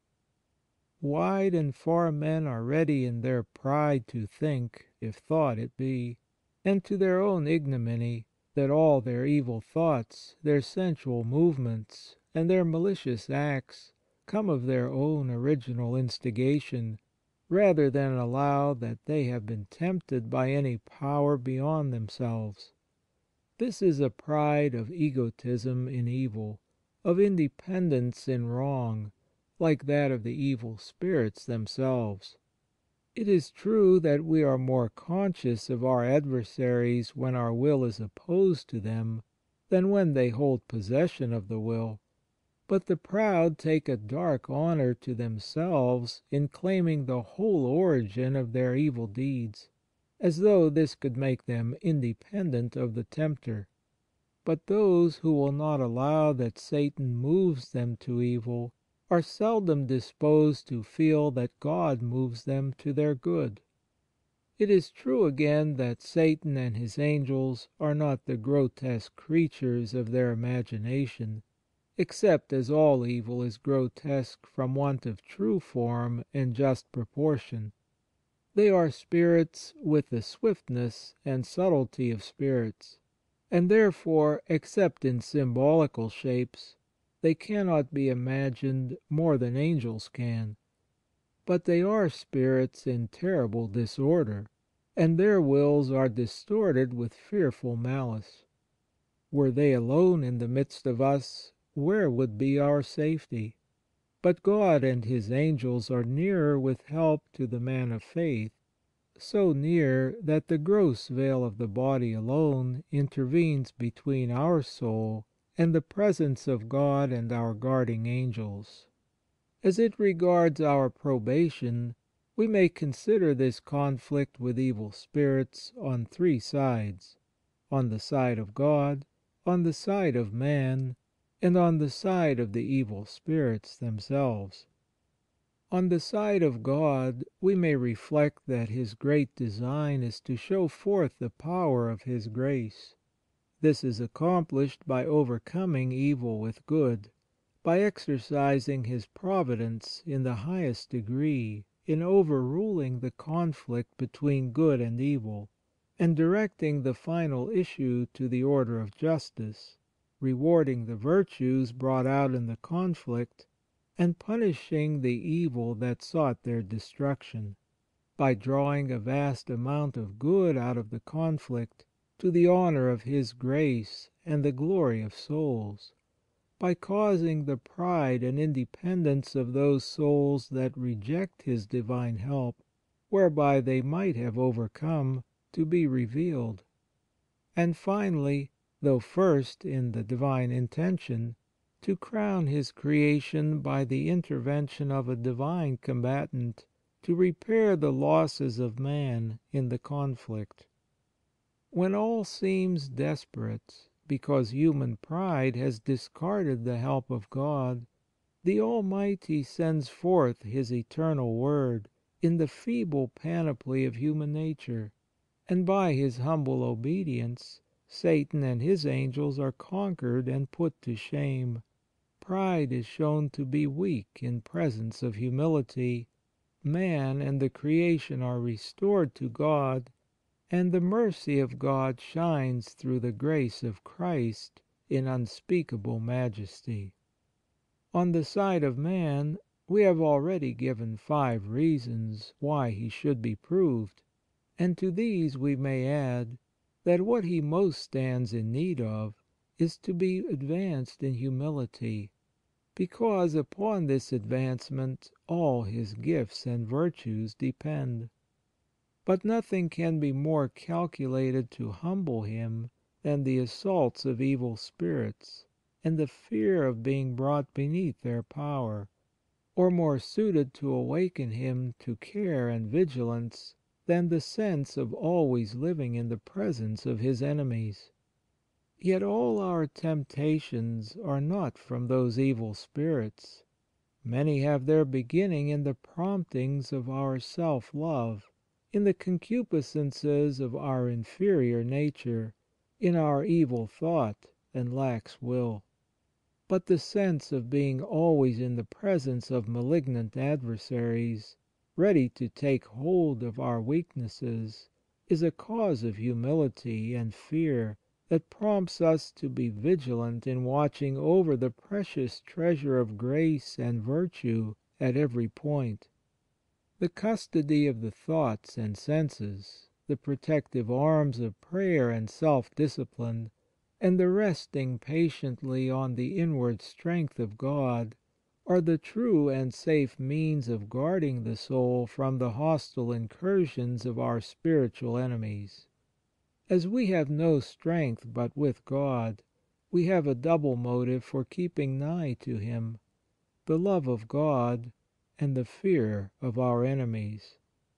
Wide and far men are ready in their pride to think, if thought it be, and to their own ignominy, that all their evil thoughts, their sensual movements, and their malicious acts come of their own original instigation, rather than allow that they have been tempted by any power beyond themselves. This is a pride of egotism in evil, of independence in wrong, like that of the evil spirits themselves. It is true that we are more conscious of our adversaries when our will is opposed to them than when they hold possession of the will, but the proud take a dark honour to themselves in claiming the whole origin of their evil deeds, as though this could make them independent of the tempter. But those who will not allow that Satan moves them to evil are seldom disposed to feel that God moves them to their good. It is true again that Satan and his angels are not the grotesque creatures of their imagination, except as all evil is grotesque from want of true form and just proportion. They are spirits with the swiftness and subtlety of spirits, and therefore, except in symbolical shapes, they cannot be imagined more than angels can. But they are spirits in terrible disorder, and their wills are distorted with fearful malice. Were they alone in the midst of us, where would be our safety? But God and His angels are nearer with help to the man of faith, so near that the gross veil of the body alone intervenes between our soul and the presence of God and our guarding angels. As it regards our probation, we may consider this conflict with evil spirits on three sides: on the side of God, on the side of man, and on the side of the evil spirits themselves. On the side of God we may reflect that His great design is to show forth the power of His grace. This is accomplished by overcoming evil with good, by exercising His providence in the highest degree in overruling the conflict between good and evil, and directing the final issue to the order of justice, rewarding the virtues brought out in the conflict, and punishing the evil that sought their destruction, by drawing a vast amount of good out of the conflict, to the honour of His grace and the glory of souls, by causing the pride and independence of those souls that reject His divine help, whereby they might have overcome, to be revealed, and finally, though first in the divine intention, to crown His creation by the intervention of a divine combatant to repair the losses of man in the conflict. When all seems desperate, because human pride has discarded the help of God, the Almighty sends forth His eternal Word in the feeble panoply of human nature, and by His humble obedience Satan and his angels are conquered and put to shame. Pride is shown to be weak in presence of humility, man and the creation are restored to God, and the mercy of God shines through the grace of Christ in unspeakable majesty. On the side of man, we have already given five reasons why he should be proved, and to these we may add that what he most stands in need of is to be advanced in humility, because upon this advancement all his gifts and virtues depend. But nothing can be more calculated to humble him than the assaults of evil spirits, and the fear of being brought beneath their power, or more suited to awaken him to care and vigilance than the sense of always living in the presence of his enemies. Yet all our temptations are not from those evil spirits. Many have their beginning in the promptings of our self-love, in the concupiscences of our inferior nature, in our evil thought and lax will. But the sense of being always in the presence of malignant adversaries, ready to take hold of our weaknesses, is a cause of humility and fear that prompts us to be vigilant in watching over the precious treasure of grace and virtue at every point. The custody of the thoughts and senses, the protective arms of prayer and self-discipline, and the resting patiently on the inward strength of God, are the true and safe means of guarding the soul from the hostile incursions of our spiritual enemies. As we have no strength but with God, we have a double motive for keeping nigh to Him: the love of God and the fear of our enemies.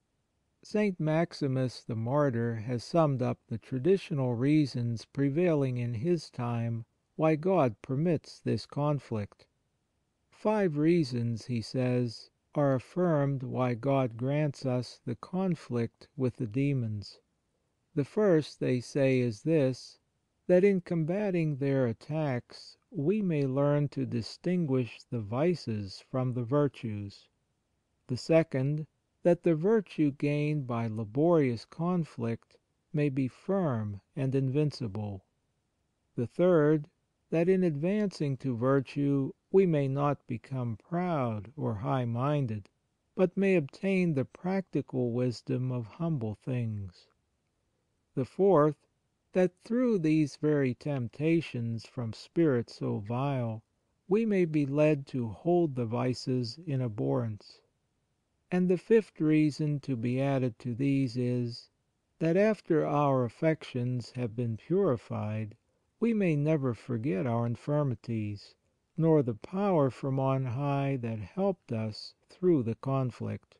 Saint Maximus the Martyr has summed up the traditional reasons prevailing in his time why God permits this conflict. Five reasons, he says, are affirmed why God grants us the conflict with the demons. The first, they say, is this: that in combating their attacks we may learn to distinguish the vices from the virtues. The second, that the virtue gained by laborious conflict may be firm and invincible. The third, that in advancing to virtue we may not become proud or high-minded, but may obtain the practical wisdom of humble things. The fourth, that through these very temptations from spirits so vile, we may be led to hold the vices in abhorrence. And the fifth reason to be added to these is, that after our affections have been purified, we may never forget our infirmities, nor the power from on high that helped us through the conflict.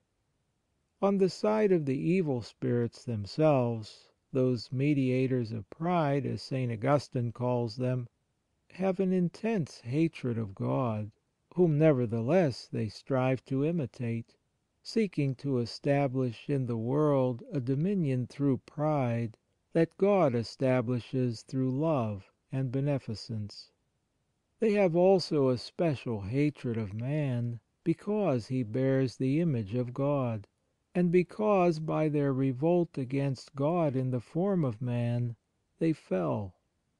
On the side of the evil spirits themselves, those mediators of pride, as St. Augustine calls them, have an intense hatred of God, whom nevertheless they strive to imitate, seeking to establish in the world a dominion through pride that God establishes through love and beneficence. They have also a special hatred of man, because he bears the image of God, and because by their revolt against God in the form of man they fell.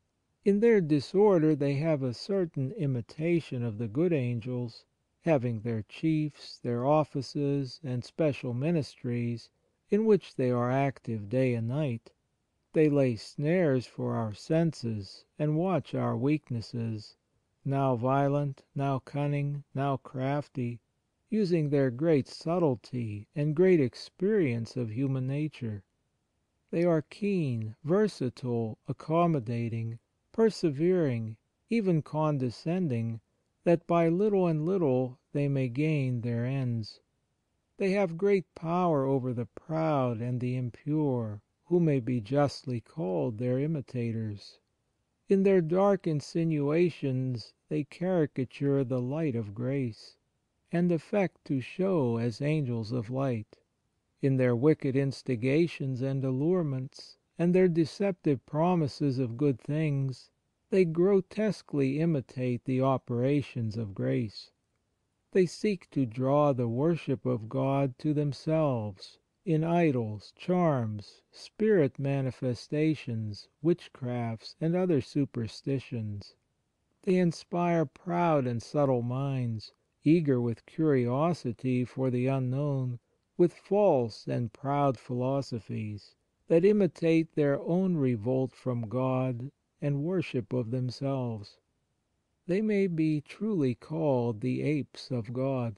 In their disorder they have a certain imitation of the good angels, having their chiefs, their offices, and special ministries, in which they are active day and night. They lay snares for our senses, and watch our weaknesses, now violent, now cunning, now crafty, using their great subtlety and great experience of human nature. They are keen, versatile, accommodating, persevering, even condescending, that by little and little they may gain their ends. They have great power over the proud and the impure, who may be justly called their imitators. In their dark insinuations they caricature the light of grace, and affect to show as angels of light. In their wicked instigations and allurements, and their deceptive promises of good things, they grotesquely imitate the operations of grace. They seek to draw the worship of God to themselves, in idols, charms, spirit manifestations, witchcrafts, and other superstitions. They inspire proud and subtle minds, eager with curiosity for the unknown, with false and proud philosophies, that imitate their own revolt from God and worship of themselves. They may be truly called the apes of God.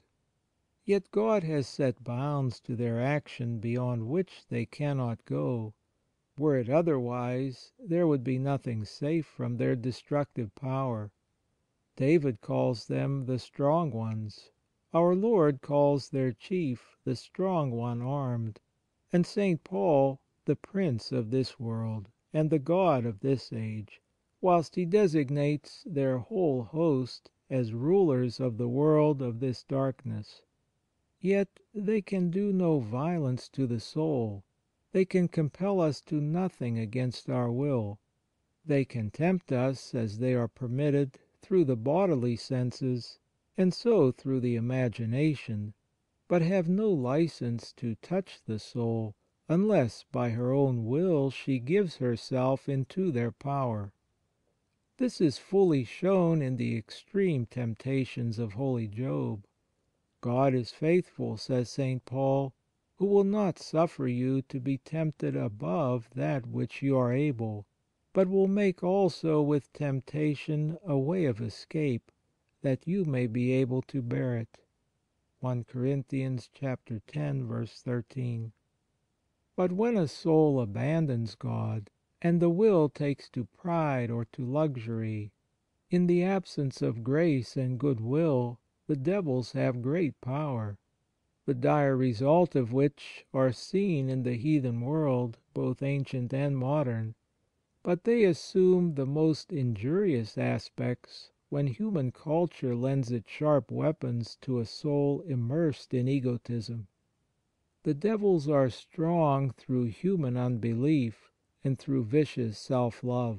Yet God has set bounds to their action beyond which they cannot go. Were it otherwise, there would be nothing safe from their destructive power. David calls them the strong ones. Our Lord calls their chief the strong one armed, and Saint Paul the prince of this world and the god of this age, whilst he designates their whole host as rulers of the world of this darkness. Yet they can do no violence to the soul. They can compel us to nothing against our will. They can tempt us, as they are permitted, through the bodily senses, and so through the imagination, but have no licence to touch the soul, unless by her own will she gives herself into their power. This is fully shown in the extreme temptations of holy Job. God is faithful, says Saint Paul, who will not suffer you to be tempted above that which you are able, but will make also with temptation a way of escape, that you may be able to bear it. First Corinthians chapter ten, verse thirteen. But when a soul abandons God, and the will takes to pride or to luxury, in the absence of grace and good will the devils have great power, the dire result of which are seen in the heathen world, both ancient and modern, but they assume the most injurious aspects when human culture lends its sharp weapons to a soul immersed in egotism. The devils are strong through human unbelief and through vicious self-love.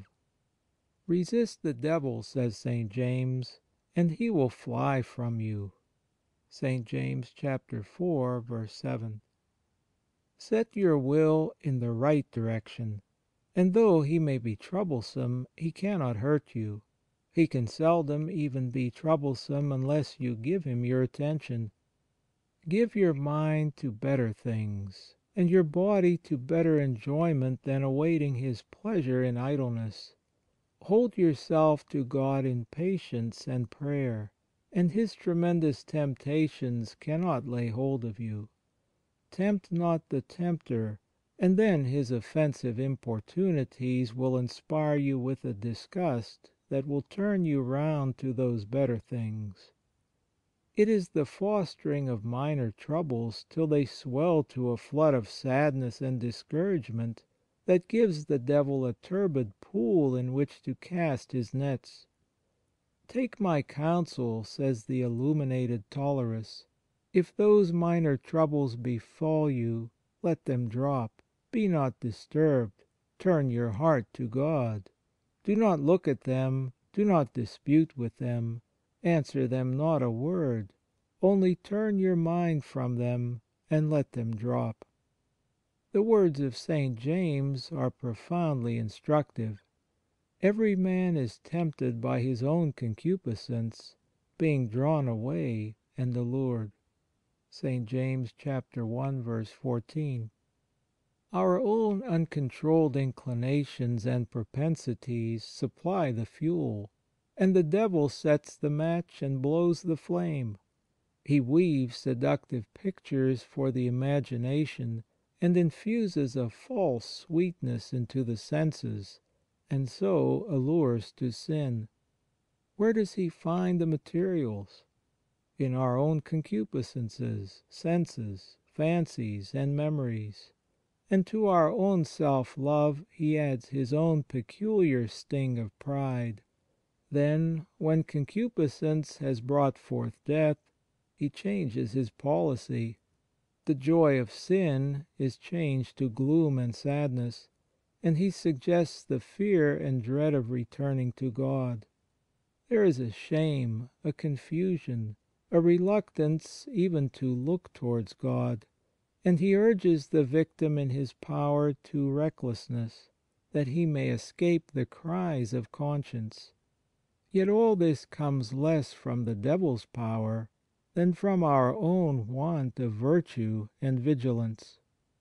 Resist the devil, says Saint James, and he will fly from you. Saint James chapter four, verse seven. Set your will in the right direction, and though he may be troublesome, he cannot hurt you. He can seldom even be troublesome unless you give him your attention. Give your mind to better things, and your body to better enjoyment than awaiting his pleasure in idleness. Hold yourself to God in patience and prayer, and his tremendous temptations cannot lay hold of you. Tempt not the tempter, and then his offensive importunities will inspire you with a disgust that will turn you round to those better things. It is the fostering of minor troubles till they swell to a flood of sadness and discouragement that gives the devil a turbid pool in which to cast his nets. Take my counsel, says the illuminated Tolerus. If those minor troubles befall you, let them drop. Be not disturbed. Turn your heart to God. Do not look at them. Do not dispute with them. Answer them not a word. Only turn your mind from them, and let them drop. The words of Saint James are profoundly instructive. Every man is tempted by his own concupiscence, being drawn away and allured. Saint James chapter one verse fourteen. Our own uncontrolled inclinations and propensities supply the fuel, and the devil sets the match and blows the flame. He weaves seductive pictures for the imagination, and infuses a false sweetness into the senses, and so allures to sin. Where does he find the materials? In our own concupiscences, senses, fancies, and memories. And to our own self-love he adds his own peculiar sting of pride. Then, when concupiscence has brought forth death, he changes his policy. The joy of sin is changed to gloom and sadness, and he suggests the fear and dread of returning to God. There is a shame, a confusion, a reluctance even to look towards God, and he urges the victim in his power to recklessness, that he may escape the cries of conscience. Yet all this comes less from the devil's power than from our own want of virtue and vigilance.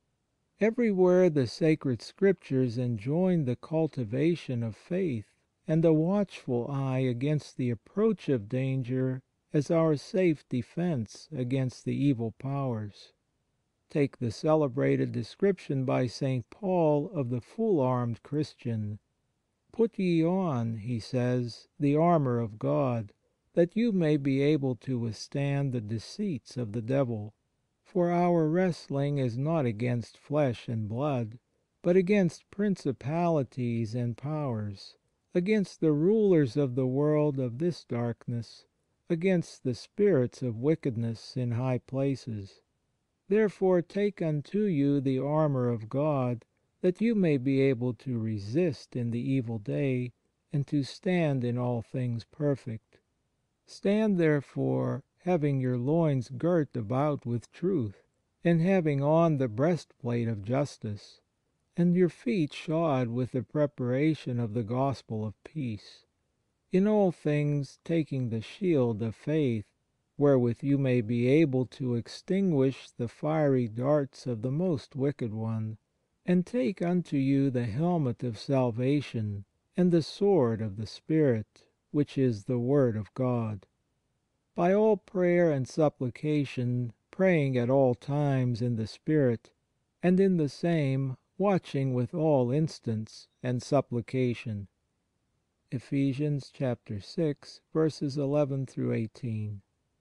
Everywhere the sacred Scriptures enjoin the cultivation of faith and a watchful eye against the approach of danger as our safe defence against the evil powers. Take the celebrated description by Saint Paul of the full-armed Christian. Put ye on, he says, the armour of God, that you may be able to withstand the deceits of the devil. For our wrestling is not against flesh and blood, but against principalities and powers, against the rulers of the world of this darkness, against the spirits of wickedness in high places. Therefore take unto you the armour of God, that you may be able to resist in the evil day, and to stand in all things perfect. Stand therefore, having your loins girt about with truth, and having on the breastplate of justice, and your feet shod with the preparation of the gospel of peace. In all things taking the shield of faith, wherewith you may be able to extinguish the fiery darts of the most wicked one, and take unto you the helmet of salvation, and the sword of the Spirit, which is the Word of God. By all prayer and supplication, praying at all times in the Spirit, and in the same watching with all instance and supplication. Ephesians chapter six, verses eleven through eighteen.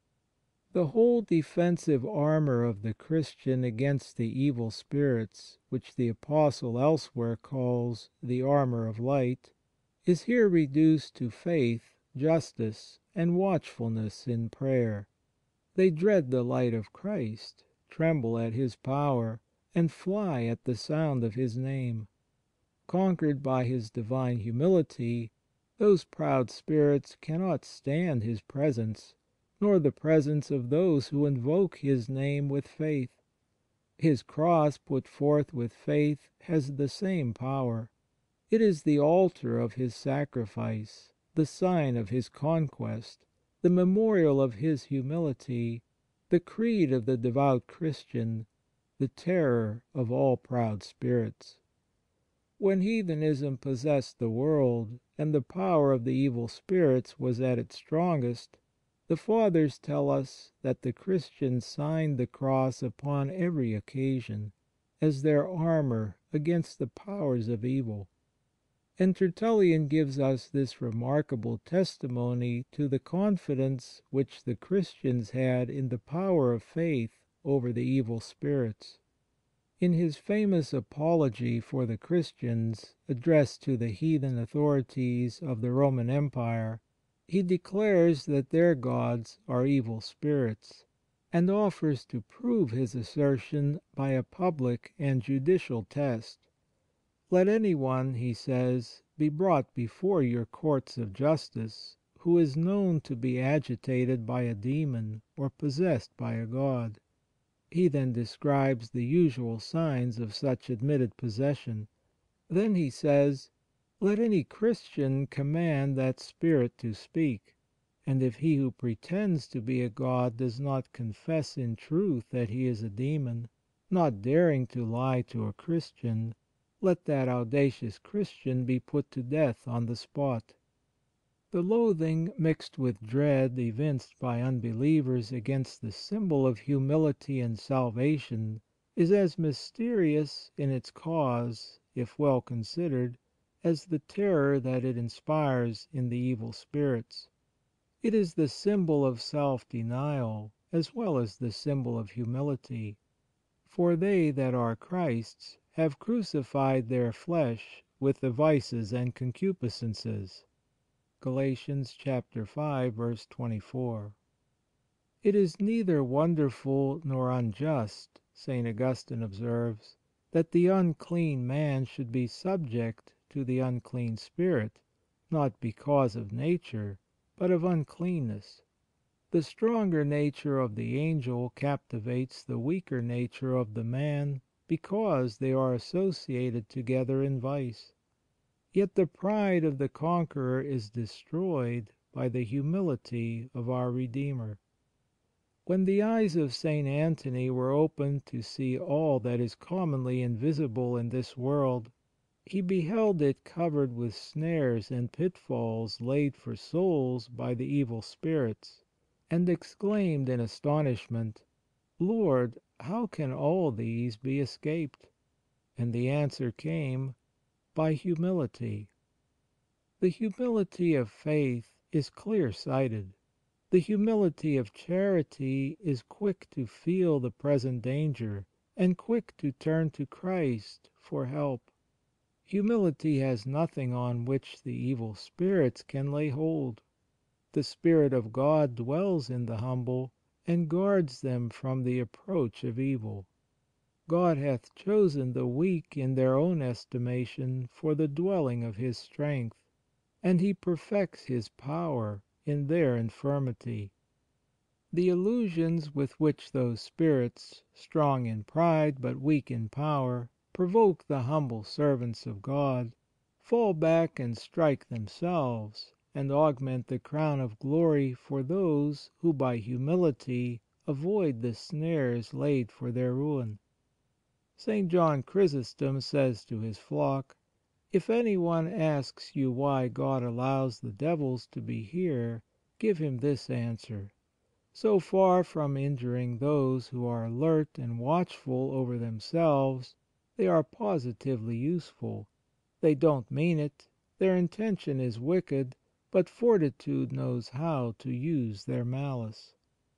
The whole defensive armour of the Christian against the evil spirits, which the Apostle elsewhere calls the armour of light, is here reduced to faith, justice, and watchfulness in prayer. They dread the light of Christ, tremble at His power, and fly at the sound of His name. Conquered by His divine humility, those proud spirits cannot stand His presence, nor the presence of those who invoke His name with faith. His cross put forth with faith has the same power. It is the altar of His sacrifice, the sign of His conquest, the memorial of His humility, the creed of the devout Christian, the terror of all proud spirits. When heathenism possessed the world, and the power of the evil spirits was at its strongest, the Fathers tell us that the Christians signed the cross upon every occasion, as their armour against the powers of evil. And Tertullian gives us this remarkable testimony to the confidence which the Christians had in the power of faith over the evil spirits. In his famous Apology for the Christians, addressed to the heathen authorities of the Roman Empire, he declares that their gods are evil spirits, and offers to prove his assertion by a public and judicial test. Let any one, he says, be brought before your courts of justice who is known to be agitated by a demon or possessed by a god. He then describes the usual signs of such admitted possession. Then he says, let any Christian command that spirit to speak, and if he who pretends to be a god does not confess in truth that he is a demon, not daring to lie to a Christian, let that audacious Christian be put to death on the spot. The loathing mixed with dread evinced by unbelievers against the symbol of humility and salvation is as mysterious in its cause, if well considered, as the terror that it inspires in the evil spirits. It is the symbol of self-denial as well as the symbol of humility. For they that are Christ's have crucified their flesh with the vices and concupiscences. Galatians chapter five, verse twenty-four. It is neither wonderful nor unjust, Saint Augustine observes, that the unclean man should be subject to the unclean spirit, not because of nature, but of uncleanness. The stronger nature of the angel captivates the weaker nature of the man because they are associated together in vice. Yet the pride of the conqueror is destroyed by the humility of our Redeemer. When the eyes of Saint Antony were opened to see all that is commonly invisible in this world, he beheld it covered with snares and pitfalls laid for souls by the evil spirits, and exclaimed in astonishment, Lord, how can all these be escaped? And the answer came, by humility. The humility of faith is clear-sighted. The humility of charity is quick to feel the present danger, and quick to turn to Christ for help. Humility has nothing on which the evil spirits can lay hold. The Spirit of God dwells in the humble, and guards them from the approach of evil. God hath chosen the weak in their own estimation for the dwelling of His strength, and He perfects His power in their infirmity. The illusions with which those spirits, strong in pride but weak in power, provoke the humble servants of God, fall back and strike themselves, and augment the crown of glory for those who by humility avoid the snares laid for their ruin. Saint John Chrysostom says to his flock, If any one asks you why God allows the devils to be here, give him this answer. So far from injuring those who are alert and watchful over themselves, they are positively useful. They don't mean it, their intention is wicked, but fortitude knows how to use their malice.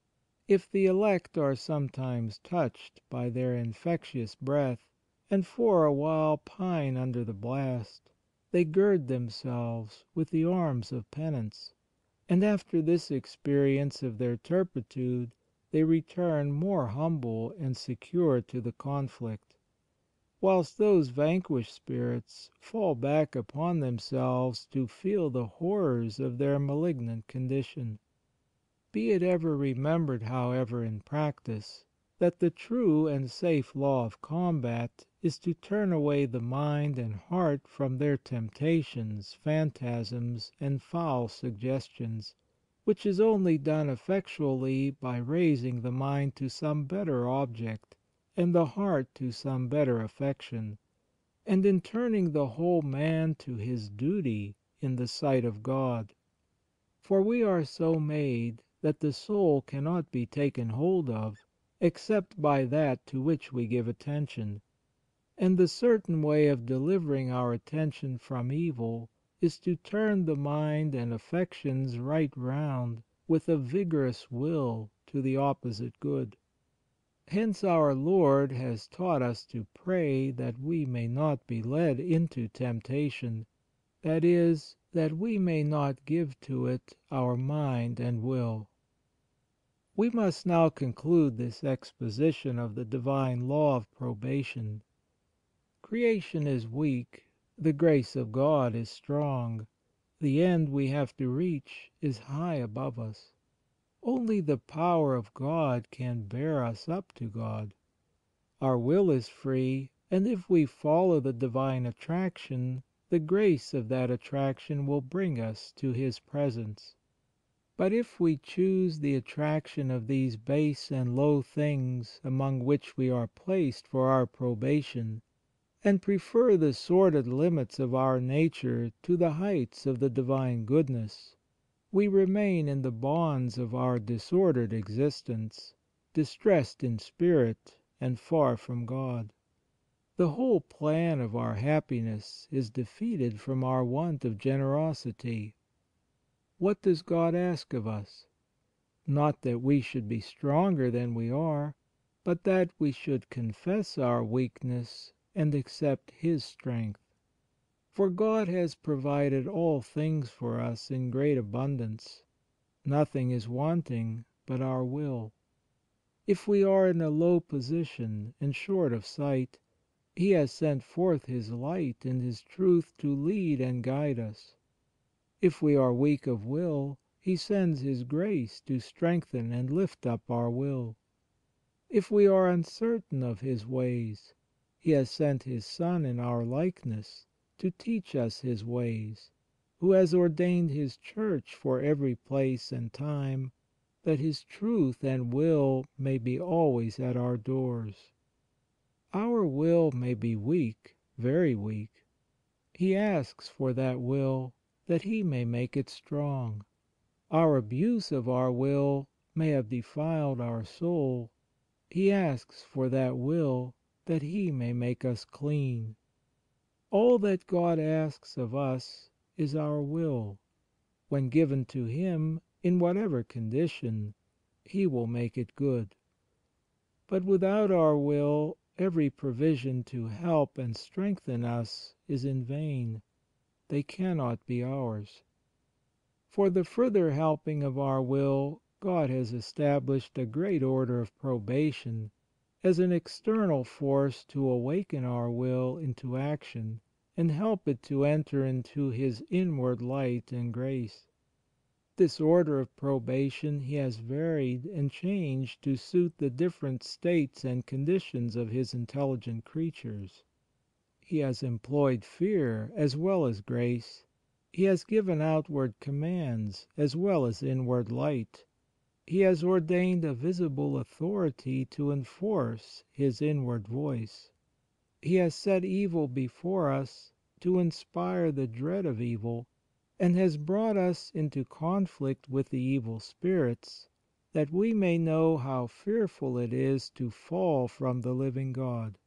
If the elect are sometimes touched by their infectious breath, and for a while pine under the blast, they gird themselves with the arms of penance, and after this experience of their turpitude they return more humble and secure to the conflict, whilst those vanquished spirits fall back upon themselves to feel the horrors of their malignant condition. Be it ever remembered, however, in practice, that the true and safe law of combat is to turn away the mind and heart from their temptations, phantasms, and foul suggestions, which is only done effectually by raising the mind to some better object, and the heart to some better affection, and in turning the whole man to his duty in the sight of God. For we are so made that the soul cannot be taken hold of, except by that to which we give attention, and the certain way of delivering our attention from evil is to turn the mind and affections right round with a vigorous will to the opposite good. Hence our Lord has taught us to pray that we may not be led into temptation, that is, that we may not give to it our mind and will. We must now conclude this exposition of the divine law of probation. Creation is weak, the grace of God is strong, the end we have to reach is high above us. Only the power of God can bear us up to God. Our will is free, and if we follow the divine attraction, the grace of that attraction will bring us to His presence. But if we choose the attraction of these base and low things among which we are placed for our probation, and prefer the sordid limits of our nature to the heights of the divine goodness, we remain in the bonds of our disordered existence, distressed in spirit and far from God. The whole plan of our happiness is defeated from our want of generosity. What does God ask of us? Not that we should be stronger than we are, but that we should confess our weakness and accept His strength. For God has provided all things for us in great abundance. Nothing is wanting but our will. If we are in a low position and short of sight, He has sent forth His light and His truth to lead and guide us. If we are weak of will, He sends His grace to strengthen and lift up our will. If we are uncertain of His ways, He has sent His Son in our likeness to teach us His ways, who has ordained His Church for every place and time, that His truth and will may be always at our doors. Our will may be weak, very weak. He asks for that will, that He may make it strong. Our abuse of our will may have defiled our soul. He asks for that will, that He may make us clean. All that God asks of us is our will. When given to Him, in whatever condition, He will make it good. But without our will, every provision to help and strengthen us is in vain. They cannot be ours. For the further helping of our will, God has established a great order of probation, as an external force to awaken our will into action, and help it to enter into His inward light and grace. This order of probation He has varied and changed to suit the different states and conditions of His intelligent creatures. He has employed fear as well as grace. He has given outward commands as well as inward light. He has ordained a visible authority to enforce His inward voice. He has set evil before us to inspire the dread of evil, and has brought us into conflict with the evil spirits, that we may know how fearful it is to fall from the living God.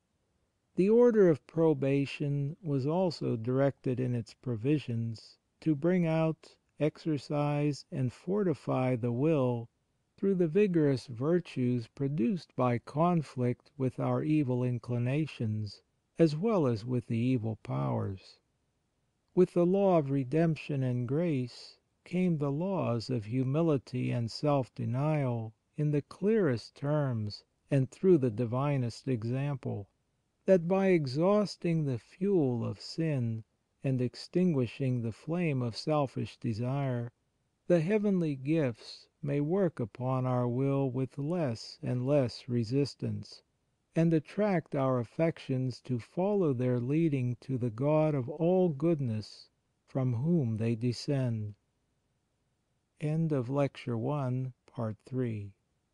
The order of probation was also directed in its provisions to bring out, exercise, and fortify the will through the vigorous virtues produced by conflict with our evil inclinations, as well as with the evil powers. With the law of redemption and grace came the laws of humility and self-denial in the clearest terms and through the divinest example, that by exhausting the fuel of sin and extinguishing the flame of selfish desire, the heavenly gifts may work upon our will with less and less resistance, and attract our affections to follow their leading to the God of all goodness, from whom they descend. End of Lecture one, Part three.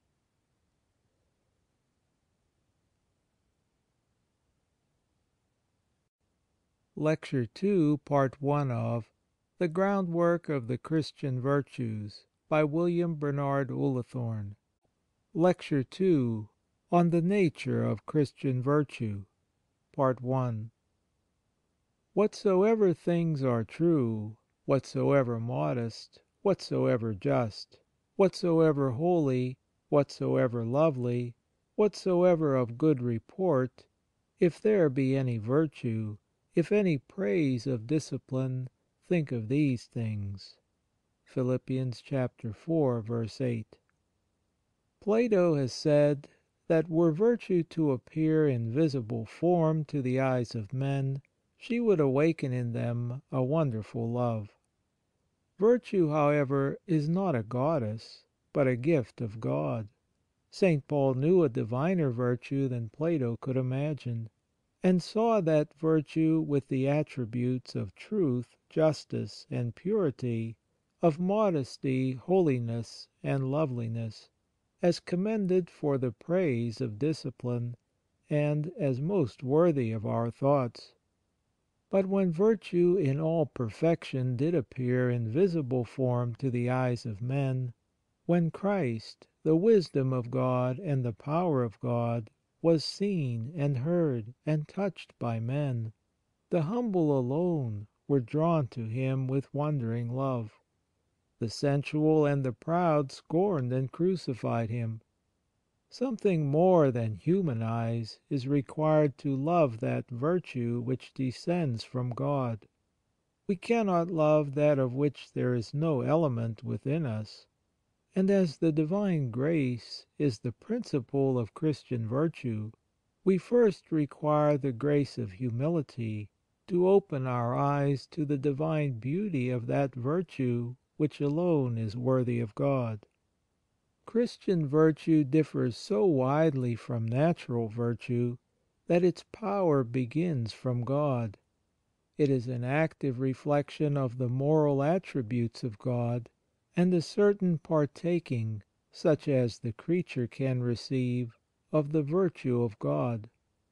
Lecture two, Part one of The Groundwork of the Christian Virtues, by William Bernard Ullathorne. Lecture two, On the Nature of Christian Virtue. Part one. Whatsoever things are true, whatsoever modest, whatsoever just, whatsoever holy, whatsoever lovely, whatsoever of good report, if there be any virtue, if any praise of discipline, think of these things. Philippians chapter four, verse eight. Plato has said that were virtue to appear in visible form to the eyes of men, she would awaken in them a wonderful love. Virtue, however, is not a goddess, but a gift of God. Saint Paul knew a diviner virtue than Plato could imagine, and saw that virtue with the attributes of truth, justice, and purity, of modesty, holiness, and loveliness, as commended for the praise of discipline, and as most worthy of our thoughts. But when virtue in all perfection did appear in visible form to the eyes of men, when Christ, the wisdom of God and the power of God, was seen and heard and touched by men, the humble alone were drawn to Him with wondering love. The sensual and the proud scorned and crucified Him. Something more than human eyes is required to love that virtue which descends from God. We cannot love that of which there is no element within us, and as the divine grace is the principle of Christian virtue, we first require the grace of humility to open our eyes to the divine beauty of that virtue which alone is worthy of God. Christian virtue differs so widely from natural virtue that its power begins from God. It is an active reflection of the moral attributes of God, and a certain partaking, such as the creature can receive, of the virtue of God.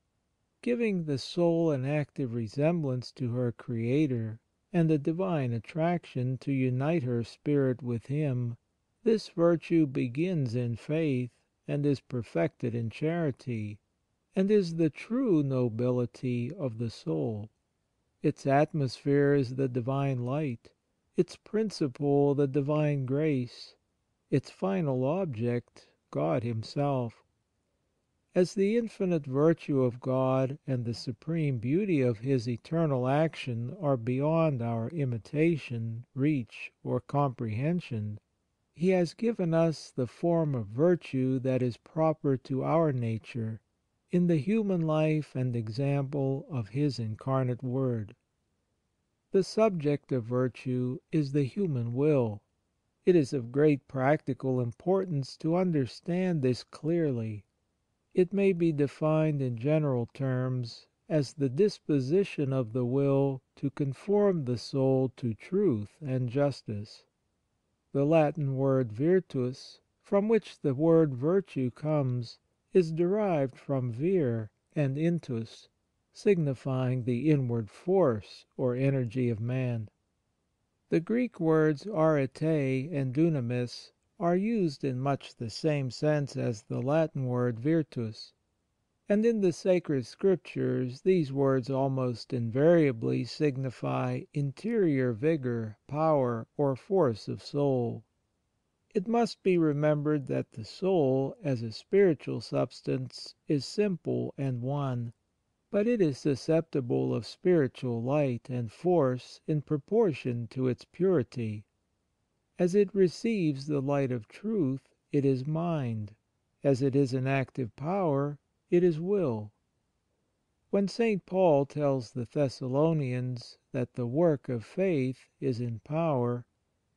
Giving the soul an active resemblance to her Creator, and a divine attraction to unite her spirit with Him, this virtue begins in faith, and is perfected in charity, and is the true nobility of the soul. Its atmosphere is the divine light, its principle the divine grace, its final object God Himself. As the infinite virtue of God and the supreme beauty of His eternal action are beyond our imitation, reach, or comprehension, He has given us the form of virtue that is proper to our nature, in the human life and example of His incarnate Word. The subject of virtue is the human will. It is of great practical importance to understand this clearly. It may be defined in general terms as the disposition of the will to conform the soul to truth and justice. The Latin word virtus, from which the word virtue comes, is derived from vir and intus, signifying the inward force or energy of man. The Greek words arete and dunamis are used in much the same sense as the Latin word virtus, and in the sacred Scriptures these words almost invariably signify interior vigour, power, or force of soul. It must be remembered that the soul, as a spiritual substance, is simple and one, but it is susceptible of spiritual light and force in proportion to its purity. As it receives the light of truth, it is mind. As it is an active power, it is will. When Saint Paul tells the Thessalonians that the work of faith is in power,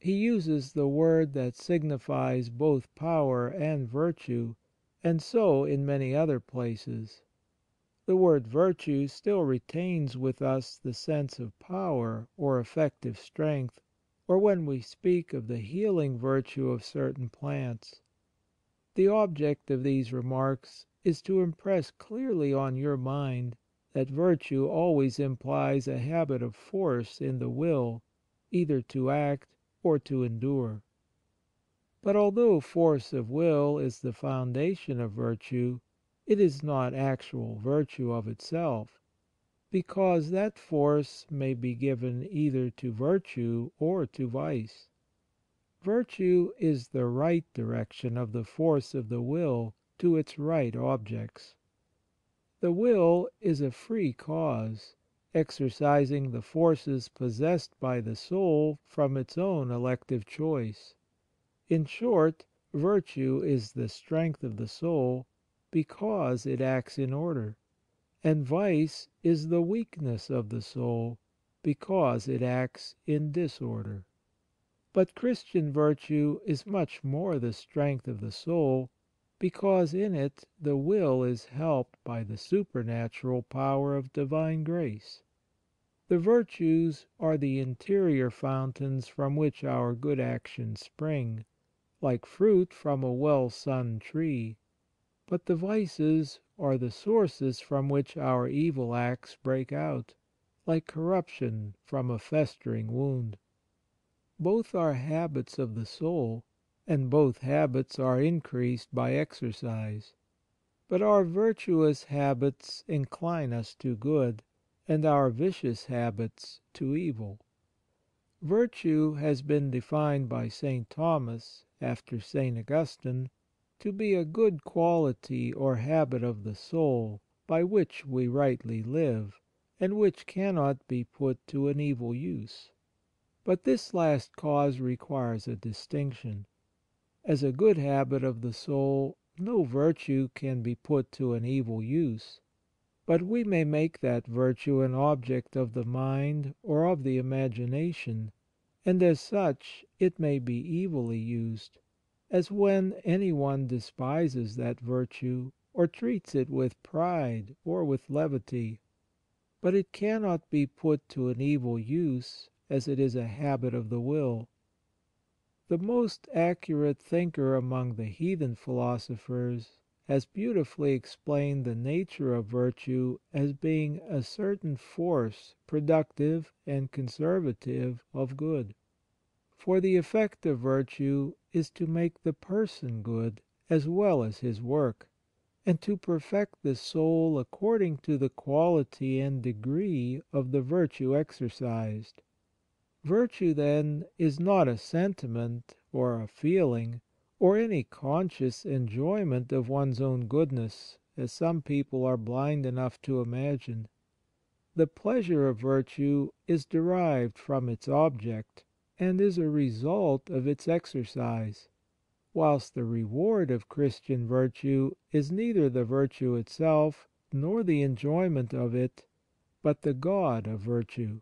He uses the word that signifies both power and virtue, and so in many other places. The word virtue still retains with us the sense of power or effective strength, or when we speak of the healing virtue of certain plants. The object of these remarks is to impress clearly on your mind that virtue always implies a habit of force in the will, either to act or to endure. But although force of will is the foundation of virtue, it is not actual virtue of itself, because that force may be given either to virtue or to vice. Virtue is the right direction of the force of the will to its right objects. The will is a free cause, exercising the forces possessed by the soul from its own elective choice. In short, virtue is the strength of the soul, because it acts in order, and vice is the weakness of the soul, because it acts in disorder. But Christian virtue is much more the strength of the soul, because in it the will is helped by the supernatural power of divine grace. The virtues are the interior fountains from which our good actions spring, like fruit from a well-sunned tree, but the vices are the sources from which our evil acts break out, like corruption from a festering wound. Both are habits of the soul, and both habits are increased by exercise. But our virtuous habits incline us to good, and our vicious habits to evil. Virtue has been defined by St Thomas, after St Augustine, to be a good quality or habit of the soul by which we rightly live, and which cannot be put to an evil use. But this last cause requires a distinction. As a good habit of the soul, no virtue can be put to an evil use, but we may make that virtue an object of the mind or of the imagination, and as such it may be evilly used, as when any one despises that virtue, or treats it with pride or with levity. But it cannot be put to an evil use, as it is a habit of the will. The most accurate thinker among the heathen philosophers has beautifully explained the nature of virtue as being a certain force productive and conservative of good. For the effect of virtue is to make the person good as well as his work, and to perfect the soul according to the quality and degree of the virtue exercised. Virtue, then, is not a sentiment or a feeling, or any conscious enjoyment of one's own goodness, as some people are blind enough to imagine. The pleasure of virtue is derived from its object, and is a result of its exercise, whilst the reward of Christian virtue is neither the virtue itself nor the enjoyment of it, but the God of virtue.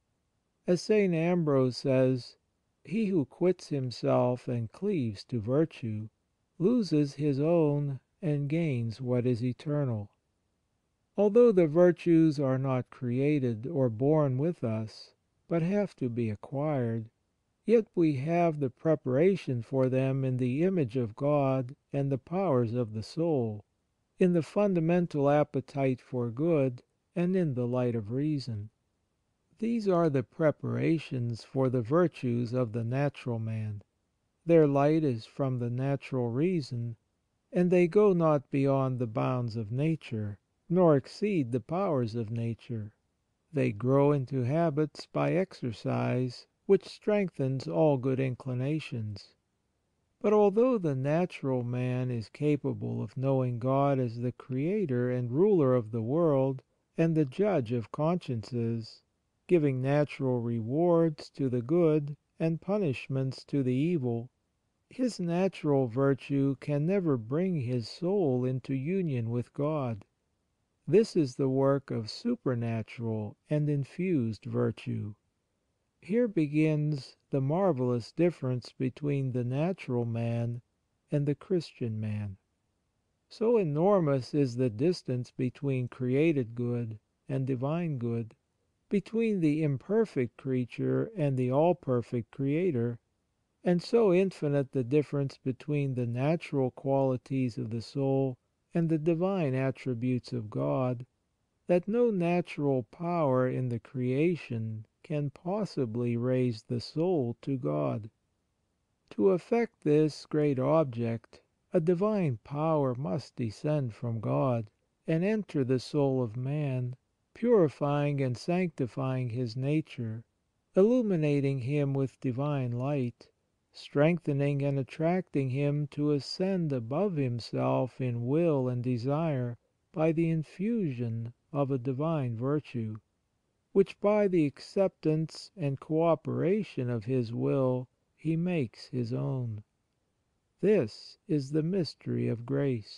As St Ambrose says, he who quits himself and cleaves to virtue loses his own and gains what is eternal. Although the virtues are not created or born with us, but have to be acquired, yet we have the preparation for them in the image of God and the powers of the soul, in the fundamental appetite for good, and in the light of reason. These are the preparations for the virtues of the natural man. Their light is from the natural reason, and they go not beyond the bounds of nature, nor exceed the powers of nature. They grow into habits by exercise, which strengthens all good inclinations. But although the natural man is capable of knowing God as the Creator and ruler of the world, and the judge of consciences, giving natural rewards to the good and punishments to the evil, his natural virtue can never bring his soul into union with God. This is the work of supernatural and infused virtue. Here begins the marvellous difference between the natural man and the Christian man. So enormous is the distance between created good and divine good, between the imperfect creature and the all-perfect Creator, and so infinite the difference between the natural qualities of the soul and the divine attributes of God, that no natural power in the creation can possibly raise the soul to God. To effect this great object, a divine power must descend from God, and enter the soul of man, purifying and sanctifying his nature, illuminating him with divine light, strengthening and attracting him to ascend above himself in will and desire by the infusion of a divine virtue, which by the acceptance and co-operation of his will he makes his own. This is the mystery of grace.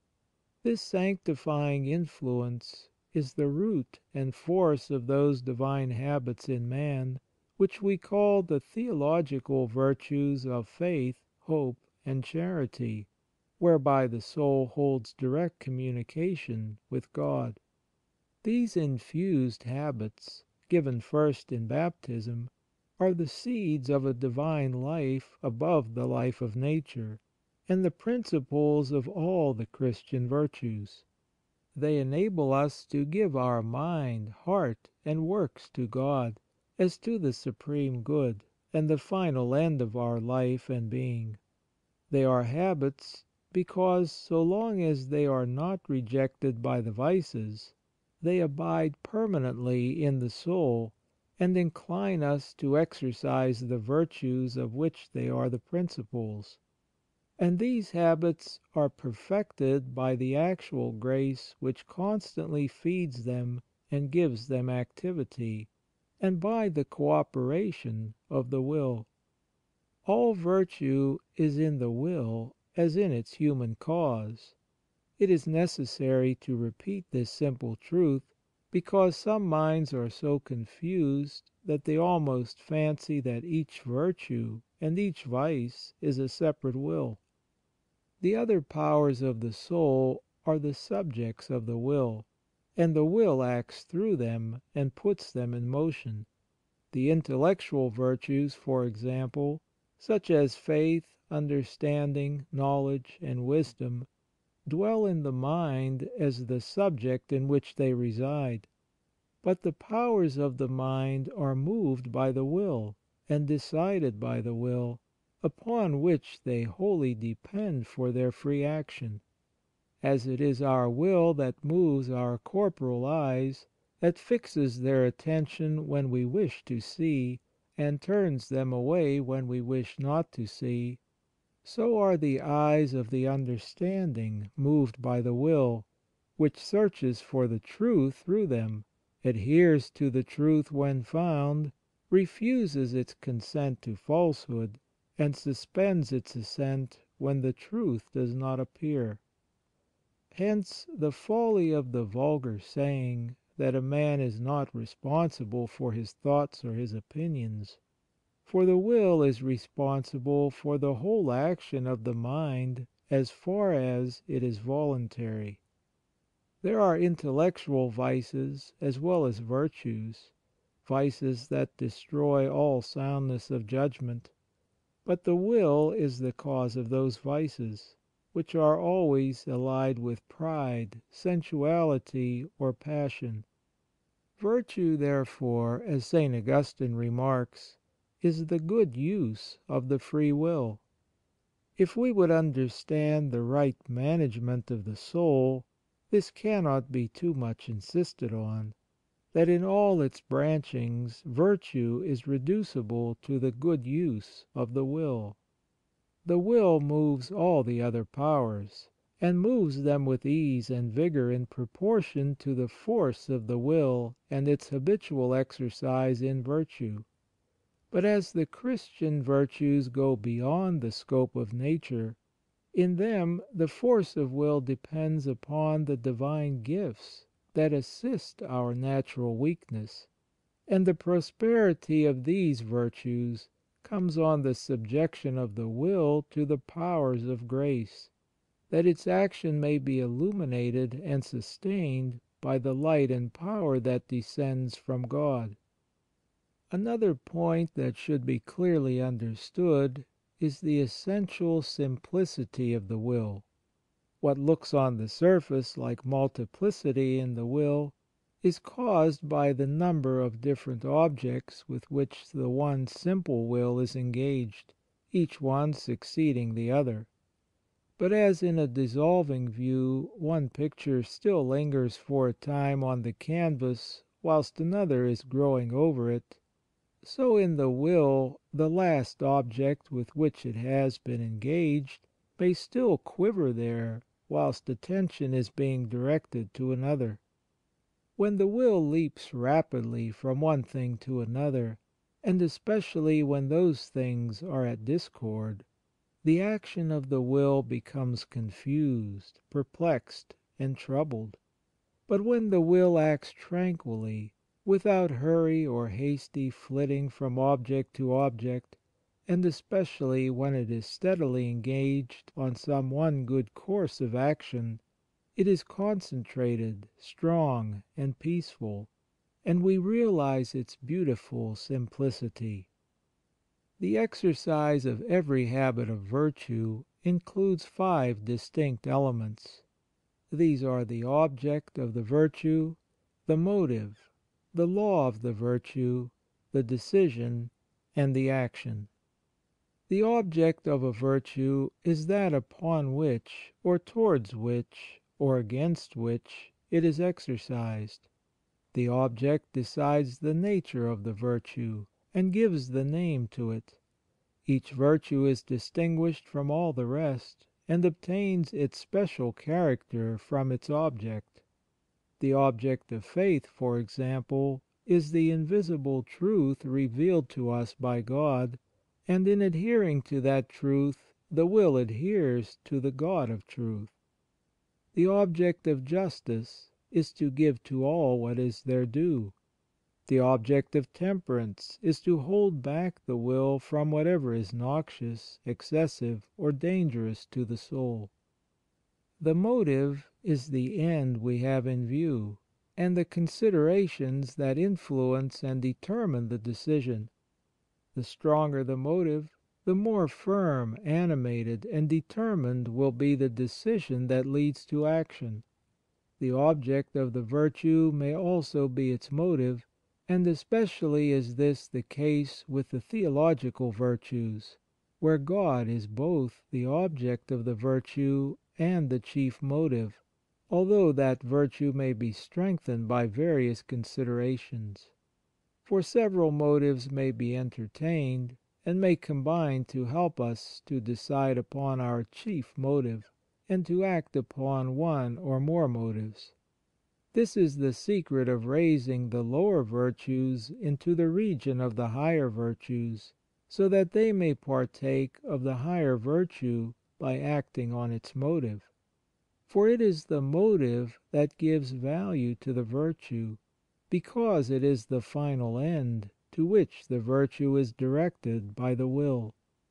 This sanctifying influence is the root and force of those divine habits in man which we call the theological virtues of faith, hope, and charity, whereby the soul holds direct communication with God. These infused habits, given first in baptism, are the seeds of a divine life above the life of nature, and the principles of all the Christian virtues. They enable us to give our mind, heart, and works to God, as to the supreme good and the final end of our life and being. They are habits because, so long as they are not rejected by the vices, they abide permanently in the soul, and incline us to exercise the virtues of which they are the principles. And these habits are perfected by the actual grace which constantly feeds them and gives them activity, and by the co-operation of the will. All virtue is in the will as in its human cause. It is necessary to repeat this simple truth, because some minds are so confused that they almost fancy that each virtue and each vice is a separate will. The other powers of the soul are the subjects of the will, and the will acts through them and puts them in motion. The intellectual virtues, for example, such as faith, understanding, knowledge, and wisdom, dwell in the mind as the subject in which they reside. But the powers of the mind are moved by the will, and decided by the will, upon which they wholly depend for their free action. As it is our will that moves our corporal eyes, that fixes their attention when we wish to see, and turns them away when we wish not to see, so are the eyes of the understanding moved by the will, which searches for the truth through them, adheres to the truth when found, refuses its consent to falsehood, and suspends its assent when the truth does not appear. Hence the folly of the vulgar saying that a man is not responsible for his thoughts or his opinions, for the will is responsible for the whole action of the mind as far as it is voluntary. There are intellectual vices as well as virtues, vices that destroy all soundness of judgment, but the will is the cause of those vices, which are always allied with pride, sensuality, or passion. Virtue, therefore, as St. Augustine remarks, is the good use of the free will. If we would understand the right management of the soul, this cannot be too much insisted on, that in all its branchings virtue is reducible to the good use of the will. The will moves all the other powers, and moves them with ease and vigour in proportion to the force of the will and its habitual exercise in virtue. But as the Christian virtues go beyond the scope of nature, in them the force of will depends upon the divine gifts that assist our natural weakness, and the prosperity of these virtues comes on the subjection of the will to the powers of grace, that its action may be illuminated and sustained by the light and power that descends from God. Another point that should be clearly understood is the essential simplicity of the will. What looks on the surface like multiplicity in the will is caused by the number of different objects with which the one simple will is engaged, each one succeeding the other. But as in a dissolving view one picture still lingers for a time on the canvas whilst another is growing over it, so in the will the last object with which it has been engaged may still quiver there whilst attention is being directed to another. When the will leaps rapidly from one thing to another, and especially when those things are at discord, the action of the will becomes confused, perplexed, and troubled. But when the will acts tranquilly, without hurry or hasty flitting from object to object, and especially when it is steadily engaged on some one good course of action, it is concentrated, strong, and peaceful, and we realize its beautiful simplicity. The exercise of every habit of virtue includes five distinct elements. These are the object of the virtue, the motive, the law of the virtue, the decision, and the action. The object of a virtue is that upon which, or towards which, or against which it is exercised. The object decides the nature of the virtue, and gives the name to it. Each virtue is distinguished from all the rest, and obtains its special character from its object. The object of faith, for example, is the invisible truth revealed to us by God, and in adhering to that truth the will adheres to the God of truth. The object of justice is to give to all what is their due. The object of temperance is to hold back the will from whatever is noxious, excessive, or dangerous to the soul. The motive is the end we have in view, and the considerations that influence and determine the decision. The stronger the motive, the more firm, animated, and determined will be the decision that leads to action. The object of the virtue may also be its motive, and especially is this the case with the theological virtues, where God is both the object of the virtue and the chief motive, although that virtue may be strengthened by various considerations. For several motives may be entertained, and may combine to help us to decide upon our chief motive, and to act upon one or more motives. This is the secret of raising the lower virtues into the region of the higher virtues, so that they may partake of the higher virtue by acting on its motive. For it is the motive that gives value to the virtue, because it is the final end to which the virtue is directed by the will.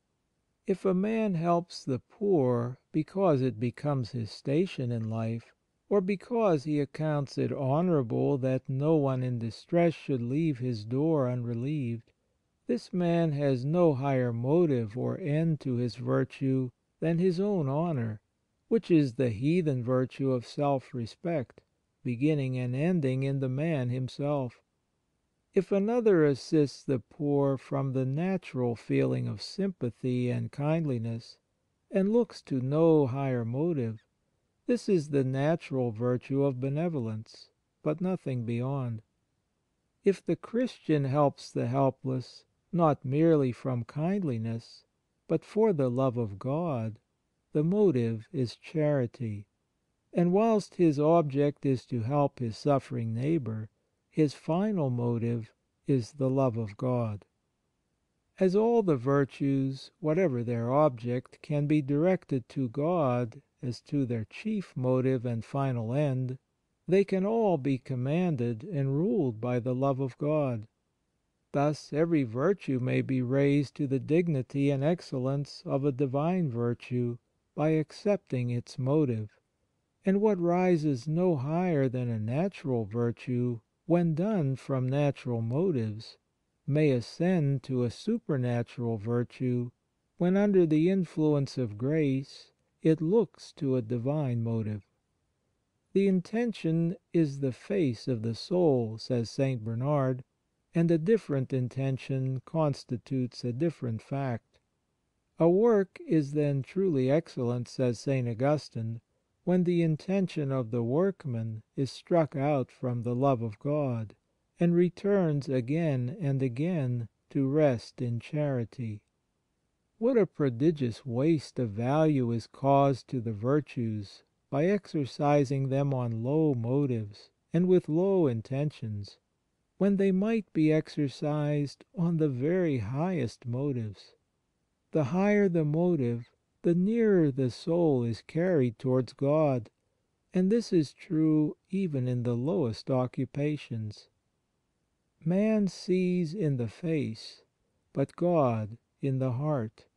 If a man helps the poor because it becomes his station in life, or because he accounts it honourable that no one in distress should leave his door unrelieved, this man has no higher motive or end to his virtue than his own honour, which is the heathen virtue of self-respect, beginning and ending in the man himself. If another assists the poor from the natural feeling of sympathy and kindliness, and looks to no higher motive, this is the natural virtue of benevolence, but nothing beyond. If the Christian helps the helpless, not merely from kindliness, but for the love of God, the motive is charity, and whilst his object is to help his suffering neighbour, his final motive is the love of God. As all the virtues, whatever their object, can be directed to God as to their chief motive and final end, they can all be commanded and ruled by the love of God. Thus every virtue may be raised to the dignity and excellence of a divine virtue by accepting its motive, and what rises no higher than a natural virtue, when done from natural motives, may ascend to a supernatural virtue, when under the influence of grace it looks to a divine motive. The intention is the face of the soul, says St. Bernard, and a different intention constitutes a different fact. A work is then truly excellent, says St. Augustine, when the intention of the workman is struck out from the love of God, and returns again and again to rest in charity. What a prodigious waste of value is caused to the virtues by exercising them on low motives and with low intentions, when they might be exercised on the very highest motives. The higher the motive, the nearer the soul is carried towards God, and this is true even in the lowest occupations. Man sees in the face, but God in the heart.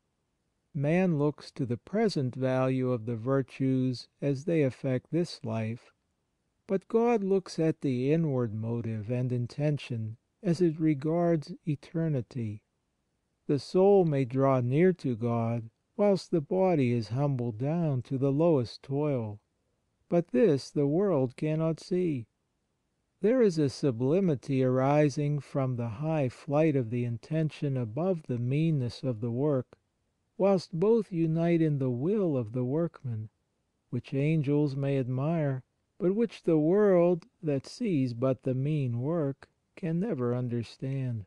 Man looks to the present value of the virtues as they affect this life, but God looks at the inward motive and intention as it regards eternity. The soul may draw near to God whilst the body is humbled down to the lowest toil, but this the world cannot see. There is a sublimity arising from the high flight of the intention above the meanness of the work, whilst both unite in the will of the workman, which angels may admire, but which the world, that sees but the mean work, can never understand.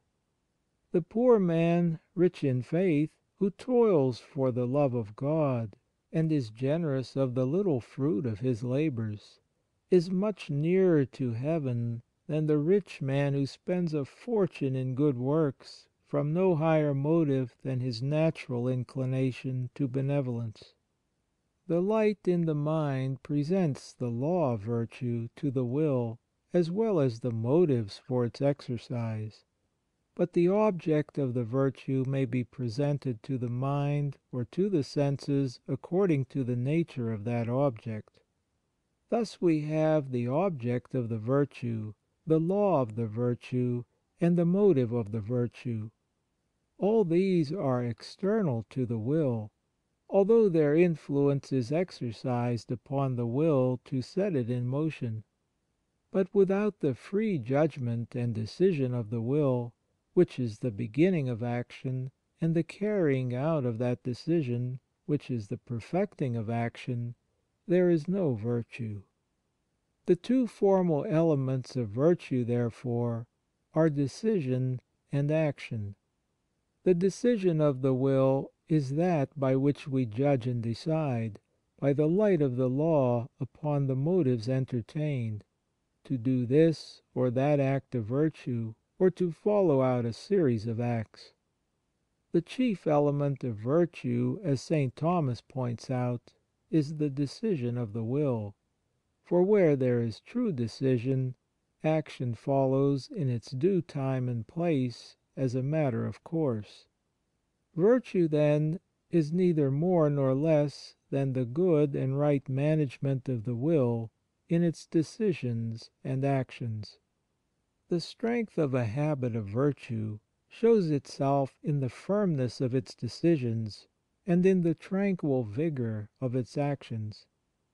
The poor man, rich in faith, who toils for the love of God, and is generous of the little fruit of his labours, is much nearer to heaven than the rich man who spends a fortune in good works from no higher motive than his natural inclination to benevolence. The light in the mind presents the law of virtue to the will as well as the motives for its exercise, but the object of the virtue may be presented to the mind or to the senses according to the nature of that object. Thus we have the object of the virtue, the law of the virtue, and the motive of the virtue. All these are external to the will, although their influence is exercised upon the will to set it in motion. But without the free judgment and decision of the will, which is the beginning of action, and the carrying out of that decision, which is the perfecting of action, there is no virtue. The two formal elements of virtue, therefore, are decision and action. The decision of the will is that by which we judge and decide, by the light of the law, upon the motives entertained, to do this or that act of virtue, or to follow out a series of acts. The chief element of virtue, as St. Thomas points out, is the decision of the will, for where there is true decision, action follows in its due time and place as a matter of course. Virtue, then, is neither more nor less than the good and right management of the will in its decisions and actions. The strength of a habit of virtue shows itself in the firmness of its decisions and in the tranquil vigour of its actions.